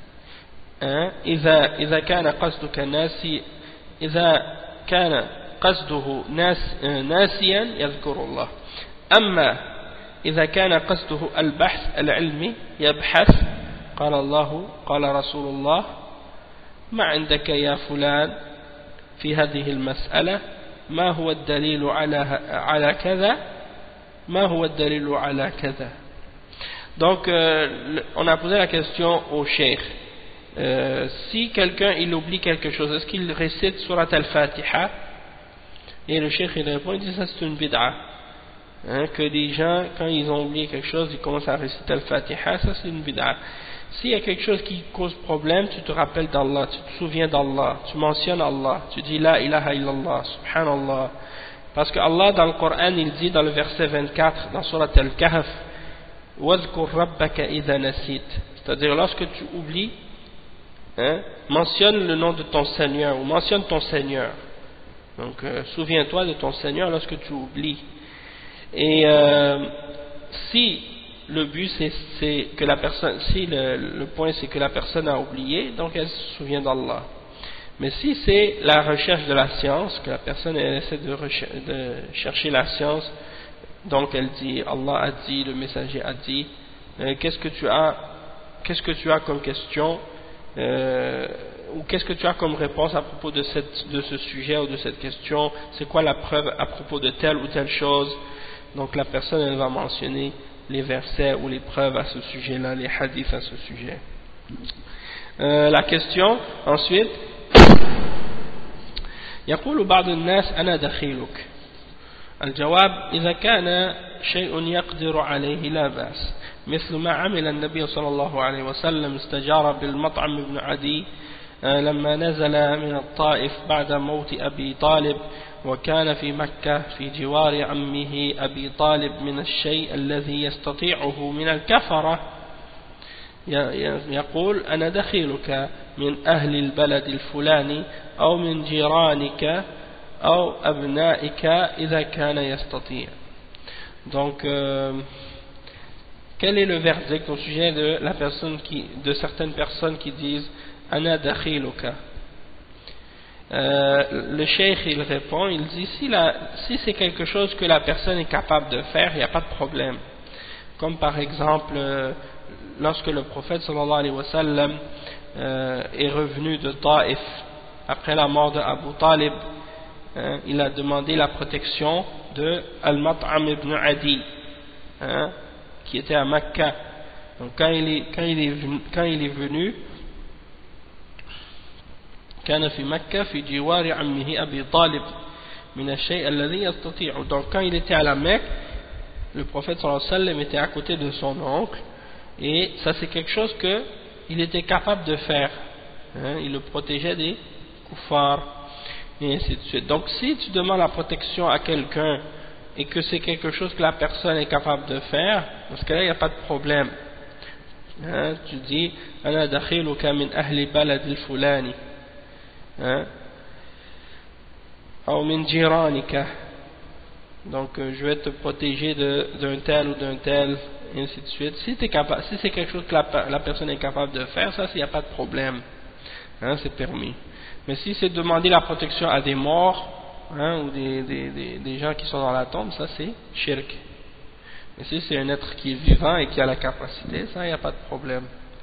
إذا إذا كان قصدك ناسي إذا كان قصده ناس ناسيا يذكر الله. أما إذا كان قصده البحث العلمي يبحث قال الله قال رسول الله ما عندك يا فلان في هذه المسألة ما هو الدليل على على كذا ما هو الدليل على كذا. Donc euh, on a posé la question au cheikh, euh, si quelqu'un il oublie quelque chose, est-ce qu'il récite surat al-Fatiha? Et le cheikh il répond, il dit ça c'est une bid'a, hein, que des gens quand ils ont oublié quelque chose ils commencent à réciter al-Fatiha, ça c'est une bid'a. S'il y a quelque chose qui cause problème, tu te rappelles d'Allah, tu te souviens d'Allah, tu mentionnes Allah, tu dis la ilaha illallah, subhanallah, parce que Allah dans le Coran il dit dans le verset vingt-quatre dans surat al-Kahf وَاذْكُرْ رَبَّكَ إِذَا نَسِيتَ, c'est-à-dire lorsque tu oublies, hein, mentionne le nom de ton Seigneur ou mentionne ton Seigneur. Donc euh, souviens-toi de ton Seigneur lorsque tu oublies. Et euh, si le but c'est que la personne, si le, le point c'est que la personne a oublié, donc elle se souvient d'Allah. Mais si c'est la recherche de la science, que la personne elle essaie de, de chercher la science, donc elle dit Allah a dit, le messager a dit, euh, qu'est-ce que tu as qu'est-ce que tu as comme question, euh, ou qu'est-ce que tu as comme réponse à propos de, cette, de ce sujet ou de cette question, c'est quoi la preuve à propos de telle ou telle chose. Donc la personne elle va mentionner les versets ou les preuves à ce sujet-là, les hadiths à ce sujet. Euh, la question ensuite, يقول بعض الناس أنا دخيلك. الجواب إذا كان شيء يقدر عليه لا بأس، مثل ما عمل النبي صلى الله عليه وسلم، استجار بالمطعم بن عدي لما نزل من الطائف بعد موت أبي طالب، وكان في مكة في جوار عمه أبي طالب من الشيء الذي يستطيعه من الكفرة، يقول أنا دخيلك من أهل البلد الفلاني أو من جيرانك أو أبنائك إذا كان يستطيع. Donc euh, quel est le verdict au sujet de la personne qui, de certaines personnes qui disent Ana dakhiluka? Euh, le cheikh il répond, il dit si, la, si c'est quelque chose que la personne est capable de faire, il n'y a pas de problème. Comme par exemple euh, lorsque le prophète sallallahu alayhi wa sallam euh, est revenu de Taif après la mort de Abu Talib, hein, il a demandé la protection de Al-Mat'am ibn Adi, hein, qui était à Mecca. Donc quand il est, quand il est venu, quand il est venu كان في مكة في جوار عمه أبي طالب من الشيء الذي يستطيع. Donc quand il était à la Mecque, le prophète sallallahu alayhi wa sallam était à côté de son oncle, et ça c'est quelque chose que il était capable de faire, hein, il le protégeait des kuffars et ainsi de suite. Donc si tu demandes la protection à quelqu'un et que c'est quelque chose que la personne est capable de faire, dans ce cas-là il n'y a pas de problème, hein, tu dis أنا دخيلك من أهل بلد الفلاني hein, أو من جيرانك. Donc euh, je vais te protéger d'un tel ou d'un tel, et ainsi de suite. Si, capable, si c'est quelque chose que la, la personne est capable de faire, ça il n'y a pas de problème, hein, c'est permis. Mais si c'est demander la protection à des morts, hein, ou des, des, des, des gens qui sont dans la tombe, ça c'est shirk. Mais si c'est un être qui est vivant et qui a la capacité, ça il n'y a pas de problème.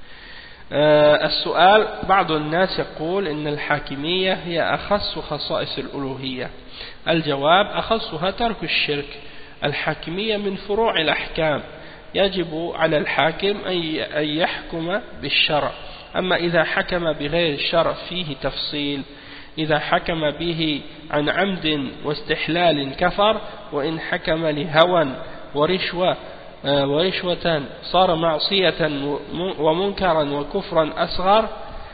آه السؤال بعض الناس يقول إن الحاكمية هي أخص خصائص الألوهية. الجواب أخصها ترك الشرك. الحاكمية من فروع الأحكام، يجب على الحاكم أن يحكم بالشرع. أما إذا حكم بغير الشرع فيه تفصيل. إذا حكم به عن عمد واستحلال كفر، وإن حكم لهوى ورشوة ورشوة صار معصية ومنكرا وكفرا أصغر،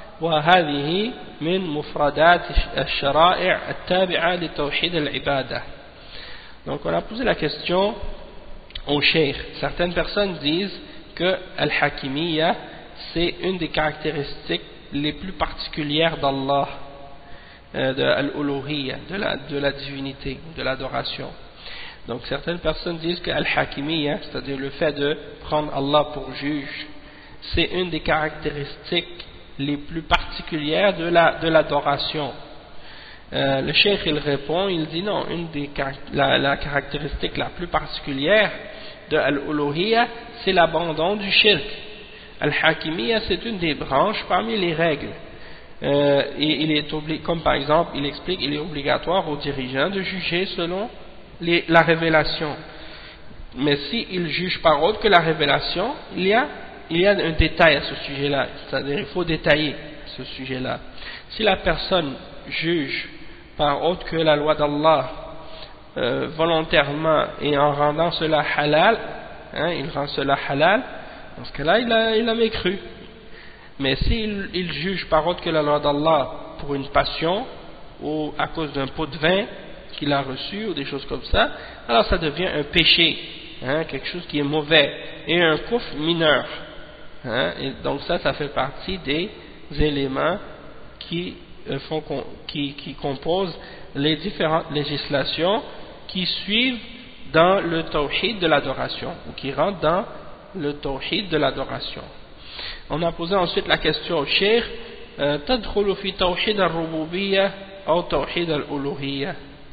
وهذه من مفردات الشرائع التابعة لتوحيد العبادة. Donc on a posé la question au cheikh. Certaines personnes disent que Al-Hakimiyya c'est une des caractéristiques les plus particulières d'Allah, euh, de Al-Uluhiyya, de la, de la divinité, de l'adoration. Donc certaines personnes disent que Al-Hakimiyya, c'est-à-dire le fait de prendre Allah pour juge, c'est une des caractéristiques les plus particulières de la de l'adoration. Euh, le cheikh il répond, il dit non, une des la, la caractéristique la plus particulière de Al-Uluhiyya, c'est l'abandon du shirk. Al-Hakimiyya c'est une des branches parmi les règles. Euh, et il est obli- comme par exemple, il explique, il est obligatoire aux dirigeants de juger selon Les, la révélation. Mais s'il si juge par autre que la révélation, il y a, il y a un détail à ce sujet-là, c'est-à-dire il faut détailler ce sujet-là. Si la personne juge par autre que la loi d'Allah euh, volontairement et en rendant cela halal, hein, il rend cela halal, dans ce cas-là il a, il a mécru. Mais s'il il juge par autre que la loi d'Allah pour une passion ou à cause d'un pot de vin qu'il a reçu ou des choses comme ça, alors ça devient un péché, hein, quelque chose qui est mauvais et un kufr mineur, hein, et donc ça ça fait partie des éléments qui, euh, font, qui, qui composent les différentes législations qui suivent dans le tawhid de l'adoration ou qui rentrent dans le tawhid de l'adoration. On a posé ensuite la question au cheikh, تدخل في توحيد الربوبية أو توحيد الألوهية؟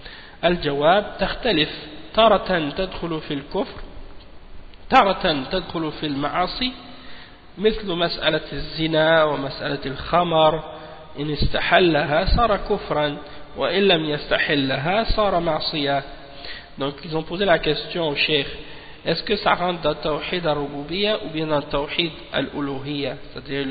الجواب تختلف، تارة تدخل في الكفر، تارة تدخل في المعاصي، مثل مسألة الزنا ومسألة الخمر إن استحلها صار كفرا وإن لم يستحلها صار معصية. Donc ils ont posé la question au cheikh, est-ce que ça rentre dans le tawhid al-rububiyya ou bien dans le tawhid al-uluhiyya, c'est-à-dire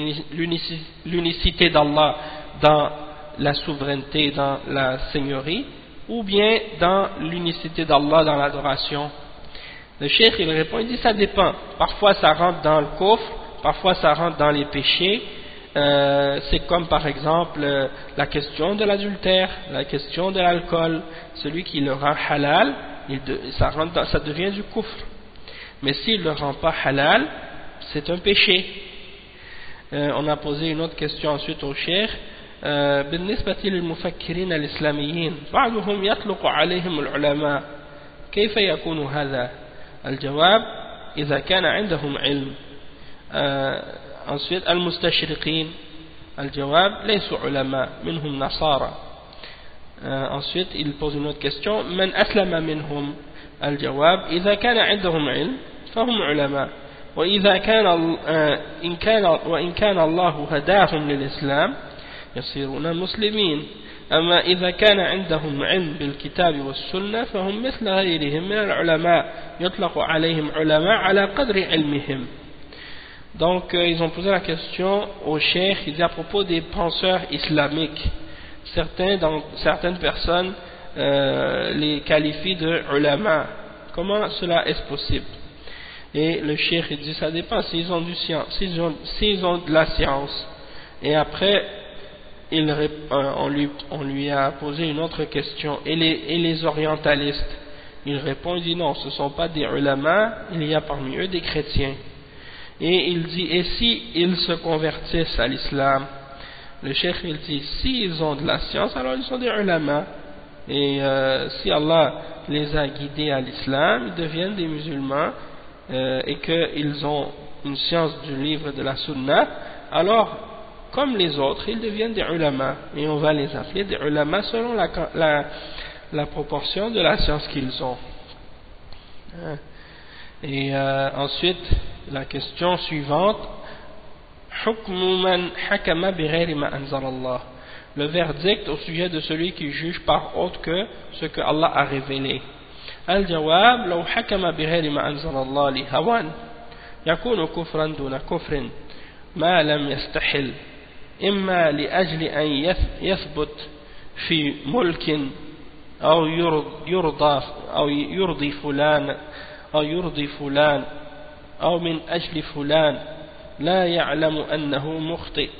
l'unicité d'Allah dans la souveraineté, dans la seigneurie, ou bien dans l'unicité d'Allah dans l'adoration? Le cheikh il répond, il dit ça dépend, parfois ça rentre dans le kufr, parfois ça rentre dans les péchés. Euh, c'est comme par exemple euh, la question de l'adultère, la question de l'alcool. Celui qui le rend halal, il de, ça, rentre dans, ça devient du kufr. Mais s'il ne le rend pas halal, c'est un péché. Euh, on a posé une autre question ensuite au cheikh. بالنسبة للمفكرين الإسلاميين بعضهم يطلق عليهم العلماء كيف يكون هذا؟ الجواب إذا كان عندهم علم. ensuite المستشرقين الجواب ليسوا علماء منهم نصارى. ensuite il pose une autre question من أسلم منهم؟ الجواب إذا كان عندهم علم فهم علماء وإذا كان إن كان وإن كان الله هداهم للإسلام يصيرون مسلمين. أما إذا كان عندهم علم بالكتاب والسنة فهم مثل غيرهم من العلماء يطلق عليهم علماء على قدر علمهم. Donc euh, ils ont posé la question au cheikh, ils disent à propos des penseurs islamiques, certains, dans, certaines personnes euh, les qualifient de ulama. Comment cela est possible? Et le cheikh il dit ça dépend s'ils ont, du science, s'ils ont, s'ils ont de la science. Et après il, euh, on, lui, on lui a posé une autre question, et les, et les orientalistes? Il répond, il dit non, ce ne sont pas des ulama, il y a parmi eux des chrétiens. Et il dit, et si ils se convertissent à l'islam? Le cheikh il dit, si ils ont de la science, alors ils sont des ulama. Et euh, si Allah les a guidés à l'islam, ils deviennent des musulmans, euh, et qu'ils ont une science du livre de la sunna, alors comme les autres, ils deviennent des ulama. Et on va les appeler des ulama selon la, la, la proportion de la science qu'ils ont. Et euh, ensuite, la question suivante, le verdict au sujet de celui qui juge par autre que ce que Allah a révélé. Al-jawab, لو حكم بغير ما أنزل الله لهوى يكون كفرا دون كفر ما لم يستحل إما لأجل أن يثبت في ملك أو يرضى أو يرضي فلان أو يرضي فلان أو من أجل فلان لا يعلم أنه مخطئ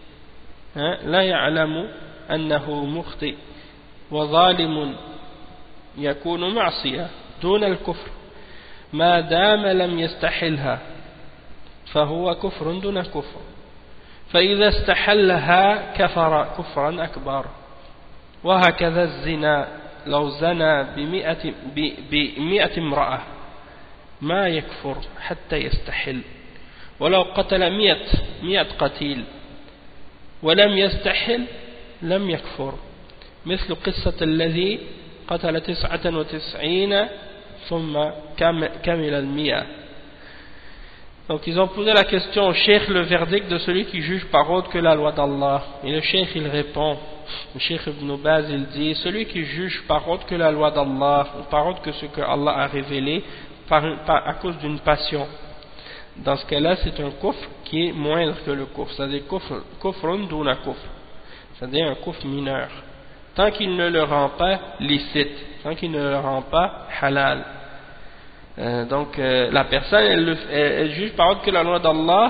لا يعلم أنه مخطئ وظالم يكون معصية دون الكفر ما دام لم يستحلها فهو كفر دون كفر فإذا استحلها كفر كفرا أكبر وهكذا الزنا لو زنى بمئة, بمئة امرأة ما يكفر حتى يستحل ولو قتل مئة, مئة قتيل ولم يستحل لم يكفر مثل قصة الذي قتل تسعة وتسعين ثم كمل المئة. Donc ils ont posé la question au cheikh, le verdict de celui qui juge par autre que la loi d'Allah. Et le cheikh il répond, le cheikh Ibn Baz il dit, celui qui juge par autre que la loi d'Allah, ou par autre que ce que Allah a révélé, par, par, à cause d'une passion, dans ce cas-là c'est un kufr qui est moindre que le kufr, c'est-à-dire kufrun duna kufr, c'est-à-dire un kufr mineur, tant qu'il ne le rend pas licite, tant qu'il ne le rend pas halal. Euh, donc euh, la personne elle, elle, elle juge par autre que la loi d'Allah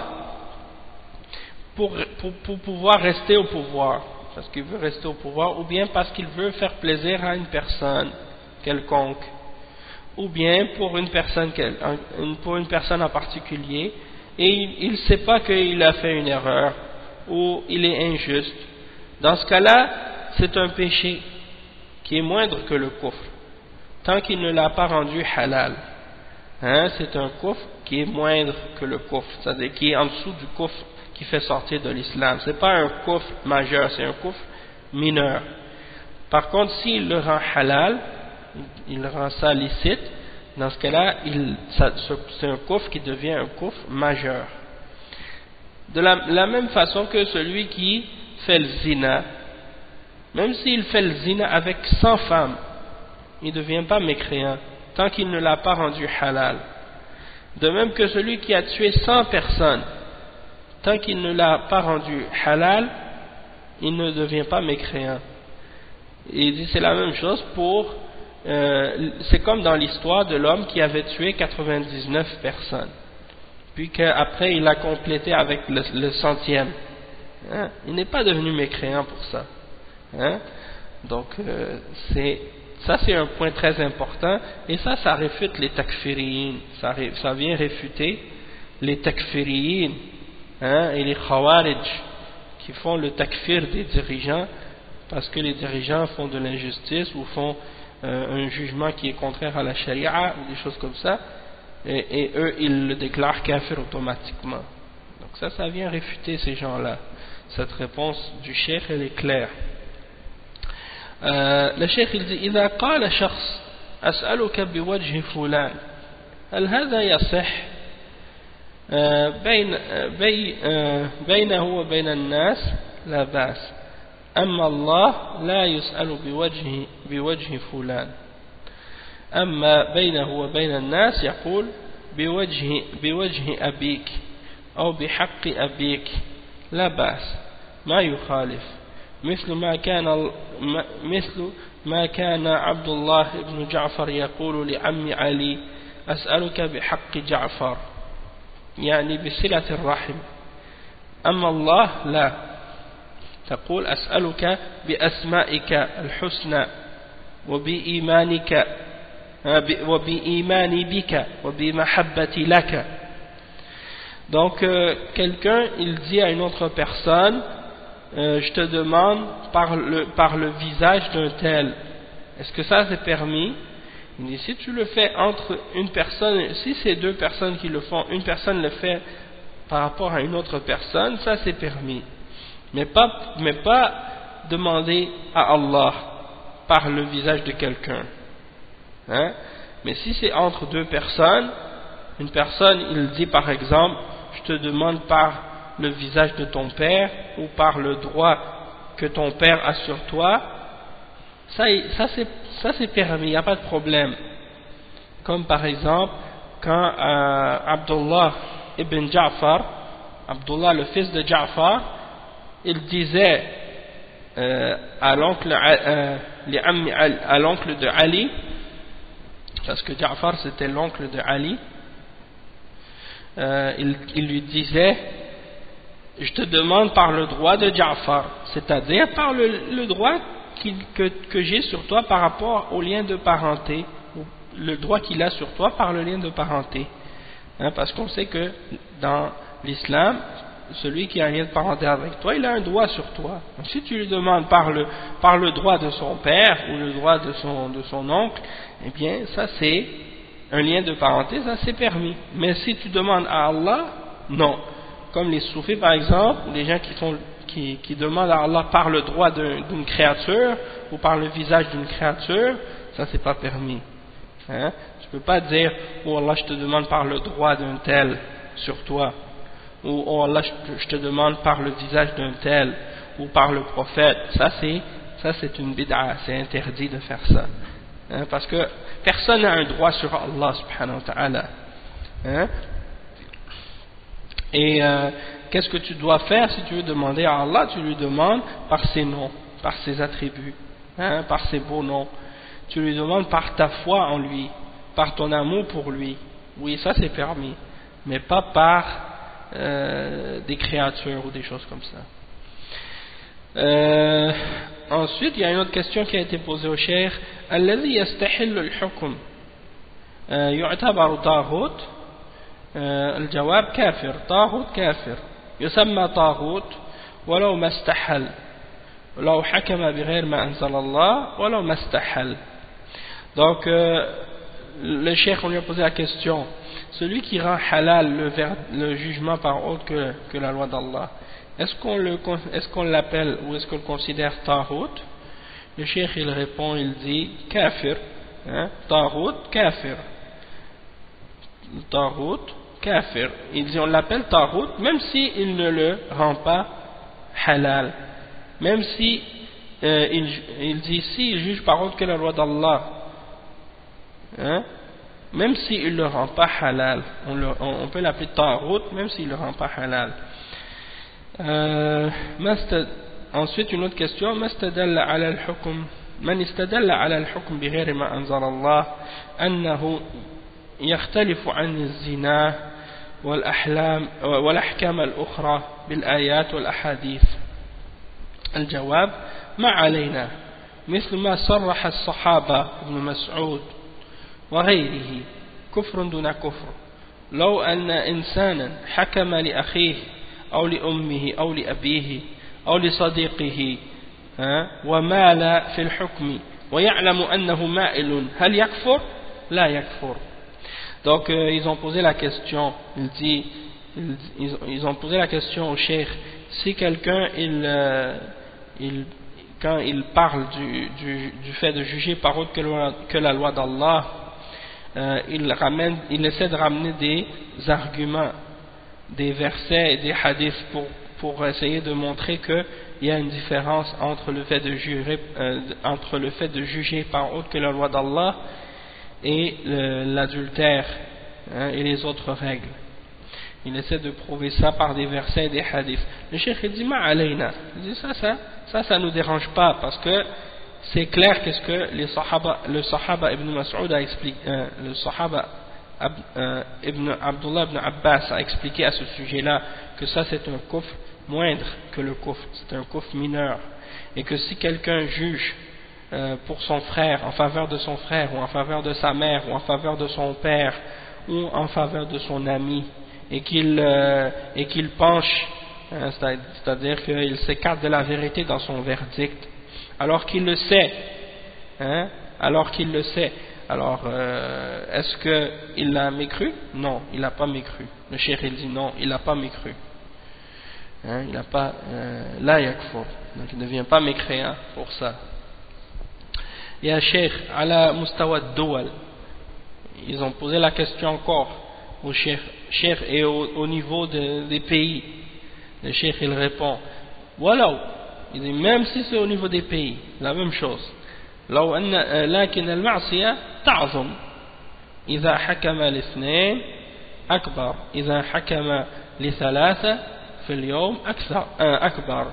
pour, pour, pour pouvoir rester au pouvoir, parce qu'il veut rester au pouvoir, ou bien parce qu'il veut faire plaisir à une personne quelconque, ou bien pour une personne, pour une personne en particulier, et il ne sait pas qu'il a fait une erreur ou il est injuste. Dans ce cas-là, c'est un péché qui est moindre que le kufr, tant qu'il ne l'a pas rendu halal. Hein, c'est un kufr qui est moindre que le kufr, c'est-à-dire qui est en dessous du kufr qui fait sortir de l'islam. C'est pas un kufr majeur, c'est un kufr mineur. Par contre, s'il le rend halal, il rend ça licite, dans ce cas-là, c'est un kufr qui devient un kufr majeur. De la, la même façon que celui qui fait le zina, même s'il fait le zina avec cent femmes, il ne devient pas mécréant tant qu'il ne l'a pas rendu halal. De même que celui qui a tué cent personnes, tant qu'il ne l'a pas rendu halal, il ne devient pas mécréant. Et il dit c'est la même chose pour, euh, c'est comme dans l'histoire de l'homme qui avait tué quatre-vingt-dix-neuf personnes, puis qu'après il a complété avec le, le centième. Hein? Il n'est pas devenu mécréant pour ça. Hein? Donc euh, c'est ça, c'est un point très important, et ça, ça réfute les takfiriyin, ça, ça vient réfuter les takfiriyin, hein, et les khawarij qui font le takfir des dirigeants parce que les dirigeants font de l'injustice ou font euh, un jugement qui est contraire à la charia ou des choses comme ça, et, et eux ils le déclarent kafir automatiquement. Donc ça, ça vient réfuter ces gens-là. Cette réponse du cheikh, elle est claire. آه الشيخ إذا قال شخص أسألك بوجه فلان هل هذا يصح آه بين بي آه بينه وبين الناس لا بأس أما الله لا يسأل بوجه بوجه فلان أما بينه وبين الناس يقول بوجه بوجه أبيك أو بحق أبيك لا بأس ما يخالف مثل ما كان مثل ما كان عبد الله بن جعفر يقول لعم علي أسألك بحق جعفر يعني بصلة الرحم أما الله لا تقول أسألك بأسمائك الحسنى وبإيمانك وبإيماني بك وبمحبتي لك. Donc euh, quelqu'un il dit à une autre personne Euh, je te demande par le, par le visage d'un tel, est-ce que ça c'est permis? Il dit si tu le fais entre une personne, si c'est deux personnes qui le font, une personne le fait par rapport à une autre personne, ça c'est permis, mais pas, mais pas demander à Allah par le visage de quelqu'un, hein? Mais si c'est entre deux personnes, une personne il dit par exemple je te demande par le visage de ton père ou par le droit que ton père a sur toi, ça, ça c'est ça c'est permis, il n'y a pas de problème. Comme par exemple quand euh, Abdullah ibn Ja'far, Abdullah le fils de Ja'far, il disait euh, à l'oncle euh, à l'oncle de Ali, parce que Ja'far c'était l'oncle de Ali, euh, il, il lui disait je te demande par le droit de Ja'far, c'est-à-dire par le, le droit qu'il, que, que j'ai sur toi par rapport au lien de parenté, ou le droit qu'il a sur toi par le lien de parenté, hein, parce qu'on sait que dans l'islam, celui qui a un lien de parenté avec toi, il a un droit sur toi. Donc si tu lui demandes par le, par le droit de son père ou le droit de son, de son oncle, eh bien ça c'est un lien de parenté, ça c'est permis. Mais si tu demandes à Allah, non. Comme les soufis par exemple, ou les gens qui, font, qui, qui demandent à Allah par le droit d'une créature ou par le visage d'une créature, ça c'est pas permis. Hein? Tu peux pas dire oh Allah je te demande par le droit d'un tel sur toi, ou oh Allah je, je te demande par le visage d'un tel ou par le prophète. Ça c'est ça c'est une bid'a, c'est interdit de faire ça. Hein? Parce que personne n'a un droit sur Allah subhanahu wa ta'ala. Hein? Et euh, qu'est-ce que tu dois faire si tu veux demander à Allah? Tu lui demandes par ses noms, par ses attributs, hein, par ses beaux noms. Tu lui demandes par ta foi en lui, par ton amour pour lui. Oui, ça c'est permis, mais pas par euh, des créatures ou des choses comme ça. Euh, ensuite, il y a une autre question qui a été posée au cheikh. Alladhi yastahillu al-hukm yu'tabaru taghut. الجواب كافر طاغوت كافر يسمى طاغوت ولو ما استحل ولو حكم بغير ما أنزل الله ولو ما استحل. Donc euh, le cheikh, on lui a posé la question, celui qui rend halal le, le jugement par autre que, que la loi d'Allah, est-ce qu'on le, est-ce qu'on l'appelle ou est-ce qu'on le considère taghut? Le cheikh il répond, il dit kafir, hein, taghut kafir, taghut kafir. Il dit on l'appelle taghut même s'il ne le rend pas halal. même si euh, il, il dit si il juge par autre que la loi d'Allah, hein, même s'il ne le rend pas halal, on, le, on, on peut l'appeler ta'rout, même s'il ne le rend pas halal. Euh, ensuite, une autre question, مستدل على الحكم من استدل على الحكم بغير ما أنزل الله أنه يختلف عن الزنا والأحلام والأحكام الأخرى بالآيات والأحاديث. الجواب ما علينا، مثل ما صرح الصحابة ابن مسعود وغيره كفر دون كفر. لو أن إنسانا حكم لأخيه أو لأمه أو لأبيه أو لصديقه ومال في الحكم ويعلم أنه مائل هل يكفر؟ لا يكفر. Donc euh, ils ont posé la question, il dit, ils, ils ont posé la question au cheikh, si quelqu'un il, euh, il, quand il parle du, du, du fait de juger par autre que, le, que la loi d'Allah, euh, il, ramène, il essaie de ramener des arguments, des versets et des hadiths pour, pour essayer de montrer qu'il y a une différence entre le fait de jurer, euh, entre le fait de juger par autre que la loi d'Allah et l'adultère, hein, et les autres règles. Il essaie de prouver ça par des versets et des hadiths. Le cheikh il dit ma alayna, il dit ça ça ça ça nous dérange pas, parce que c'est clair qu'est-ce que les sahaba, le sahaba ibn Mas'ud a expliqué, euh, le sahaba Ab, euh, ibn Abdullah ibn Abbas a expliqué à ce sujet-là que ça c'est un kufr moindre que le kufr, c'est un kufr mineur, et que si quelqu'un juge Euh, pour son frère, en faveur de son frère, ou en faveur de sa mère, ou en faveur de son père, ou en faveur de son ami, et qu'il euh, et qu'il penche, hein, c'est-à-dire qu'il s'écarte de la vérité dans son verdict, alors qu'il le sait, hein, alors qu'il le sait. Alors, euh, est-ce qu'il l'a mécru? Non, il n'a pas mécru. Le cheikh il dit non, il n'a pas mécru. Hein, il n'a pas, la yakfur, donc il ne devient pas mécréant pour ça. Ya Cheikh, ala mustawa doual, ils ont posé la question encore au Cheikh, Cheikh et au, au niveau de, des pays. Le Cheikh il répond, voilà, il dit même si c'est au niveau des pays, la même chose. لو أن لكن المعصية تعظم إذا حكم لاثنين أكبر إذا حكم لثلاثة في اليوم أكثر أكبر.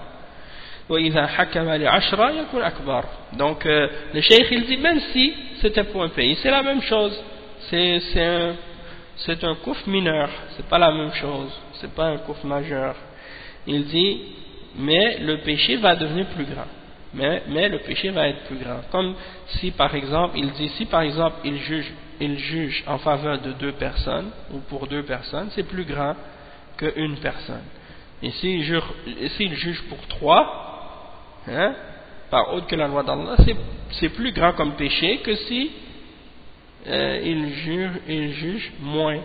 Donc euh, le cheikh il dit même si c'était pour un pays, c'est la même chose, c'est un, un kufr mineur, c'est pas la même chose, c'est pas un kufr majeur. Il dit mais le péché va devenir plus grand, mais, mais le péché va être plus grand, comme si par exemple il dit si par exemple il juge, il juge en faveur de deux personnes ou pour deux personnes, c'est plus grand qu'une personne. Et s'il juge, s'il juge pour trois, hein, par autre que la loi d'Allah, c'est plus grand comme péché que si euh, il, jure, il juge moins.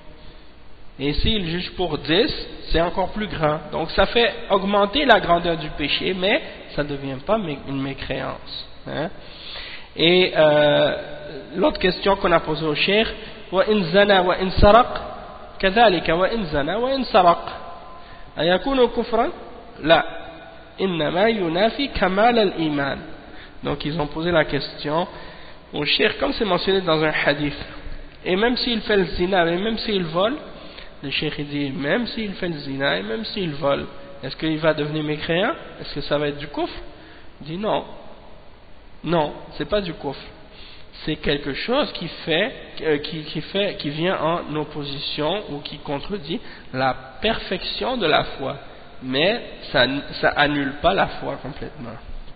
Et s'il juge pour dix, c'est encore plus grand. Donc ça fait augmenter la grandeur du péché, mais ça ne devient pas une mécréance. Hein. Et euh, l'autre question qu'on a posée au cheikh, wa in zana wa in saraq, kadhalika wa in zana wa in saraq. Ayakunu kufran? La. Innama yunafi kamal al-iman. Donc ils ont posé la question au cheikh, comme c'est mentionné dans un hadith, et même s'il fait le zina, et même s'il vole, le cheikh dit même s'il fait le zina et même s'il vole, est-ce qu'il va devenir mécréant? Est-ce que ça va être du kufr? Il dit non, non, c'est pas du kufr, c'est quelque chose qui fait, euh, qui, qui fait, qui vient en opposition ou qui contredit la perfection de la foi, mais ça, ça annule pas la foi complètement.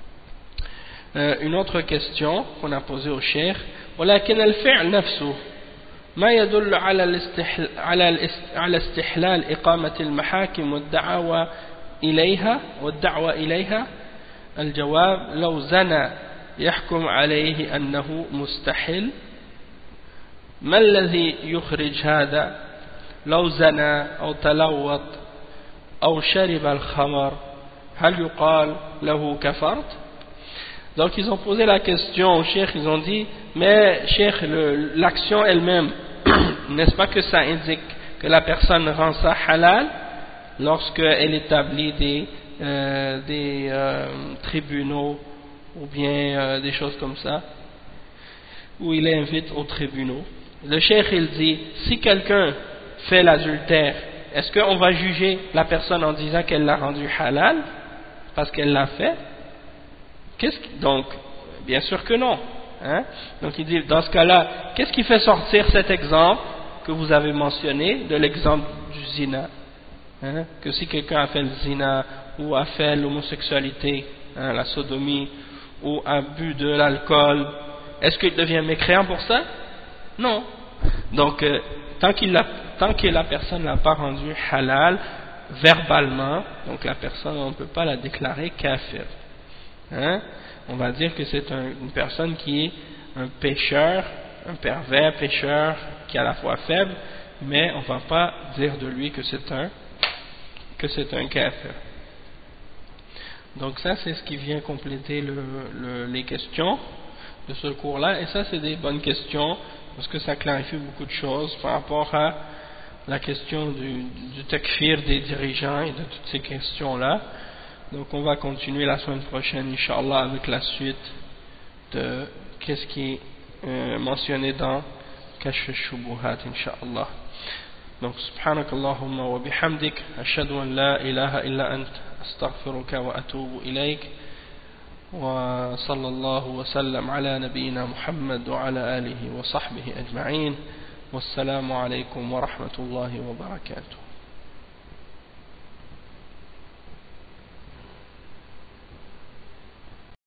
Euh, une autre question qu'on a posée au cheikh, ولكن الفعل نفسه ما يدل على الاستحلال على على استحلال إقامة المحاكم والدعوة إليها والدعوة إليها. الجواب لو زنى يحكم عليه أنه مستحل. ما الذي يخرج هذا؟ لو زنى أو تلوط أو شرب الخمر هل يقال له كفرت؟ Donc ils ont posé la question au cheikh, ils ont dit mais cheikh, l'action elle-même, n'est-ce pas que ça indique que la personne rend ça halal lorsqu'elle établit des euh, des euh, tribunaux ou bien euh, des choses comme ça, où il invite aux tribunaux. Le cheikh il dit, si quelqu'un fait l'adultère, est-ce qu'on va juger la personne en disant qu'elle l'a rendu halal parce qu'elle l'a fait? Qu'est-ce qui, donc, bien sûr que non. Hein? Donc il dit, dans ce cas-là, qu'est-ce qui fait sortir cet exemple que vous avez mentionné de l'exemple du zina? Hein? Que si quelqu'un a fait le zina ou a fait l'homosexualité, hein, la sodomie, ou a bu de l'alcool, est-ce qu'il devient mécréant pour ça? Non. Donc, euh, tant, qu'il a, tant que la personne ne l'a pas rendu halal verbalement, donc la personne, on ne peut pas la déclarer kafir. Hein? On va dire que c'est un, une personne qui est un pécheur, un pervers pécheur, qui est à la fois faible, mais on ne va pas dire de lui que c'est un que c'est un kafir. Donc ça, c'est ce qui vient compléter le, le, les questions de ce cours-là, et ça, c'est des bonnes questions, parce que ça clarifie beaucoup de choses par rapport à la question du, du takfir des dirigeants et de toutes ces questions-là. Donc on va continuer la semaine prochaine, Inch'Allah, avec la suite de qu'est-ce qui est euh, mentionné dans Kashf al-Shubuhat, Inch'Allah. Donc, subhanakallahumma wa bihamdik, ashhadu an la ilaha illa ant, astaghfiruka wa atubu ilayk, wa sallallahu wa sallam ala nabiyyina Muhammad wa ala alihi wa sahbihi ajma'in, wassalamu alaykum wa rahmatullahi wa barakatuh.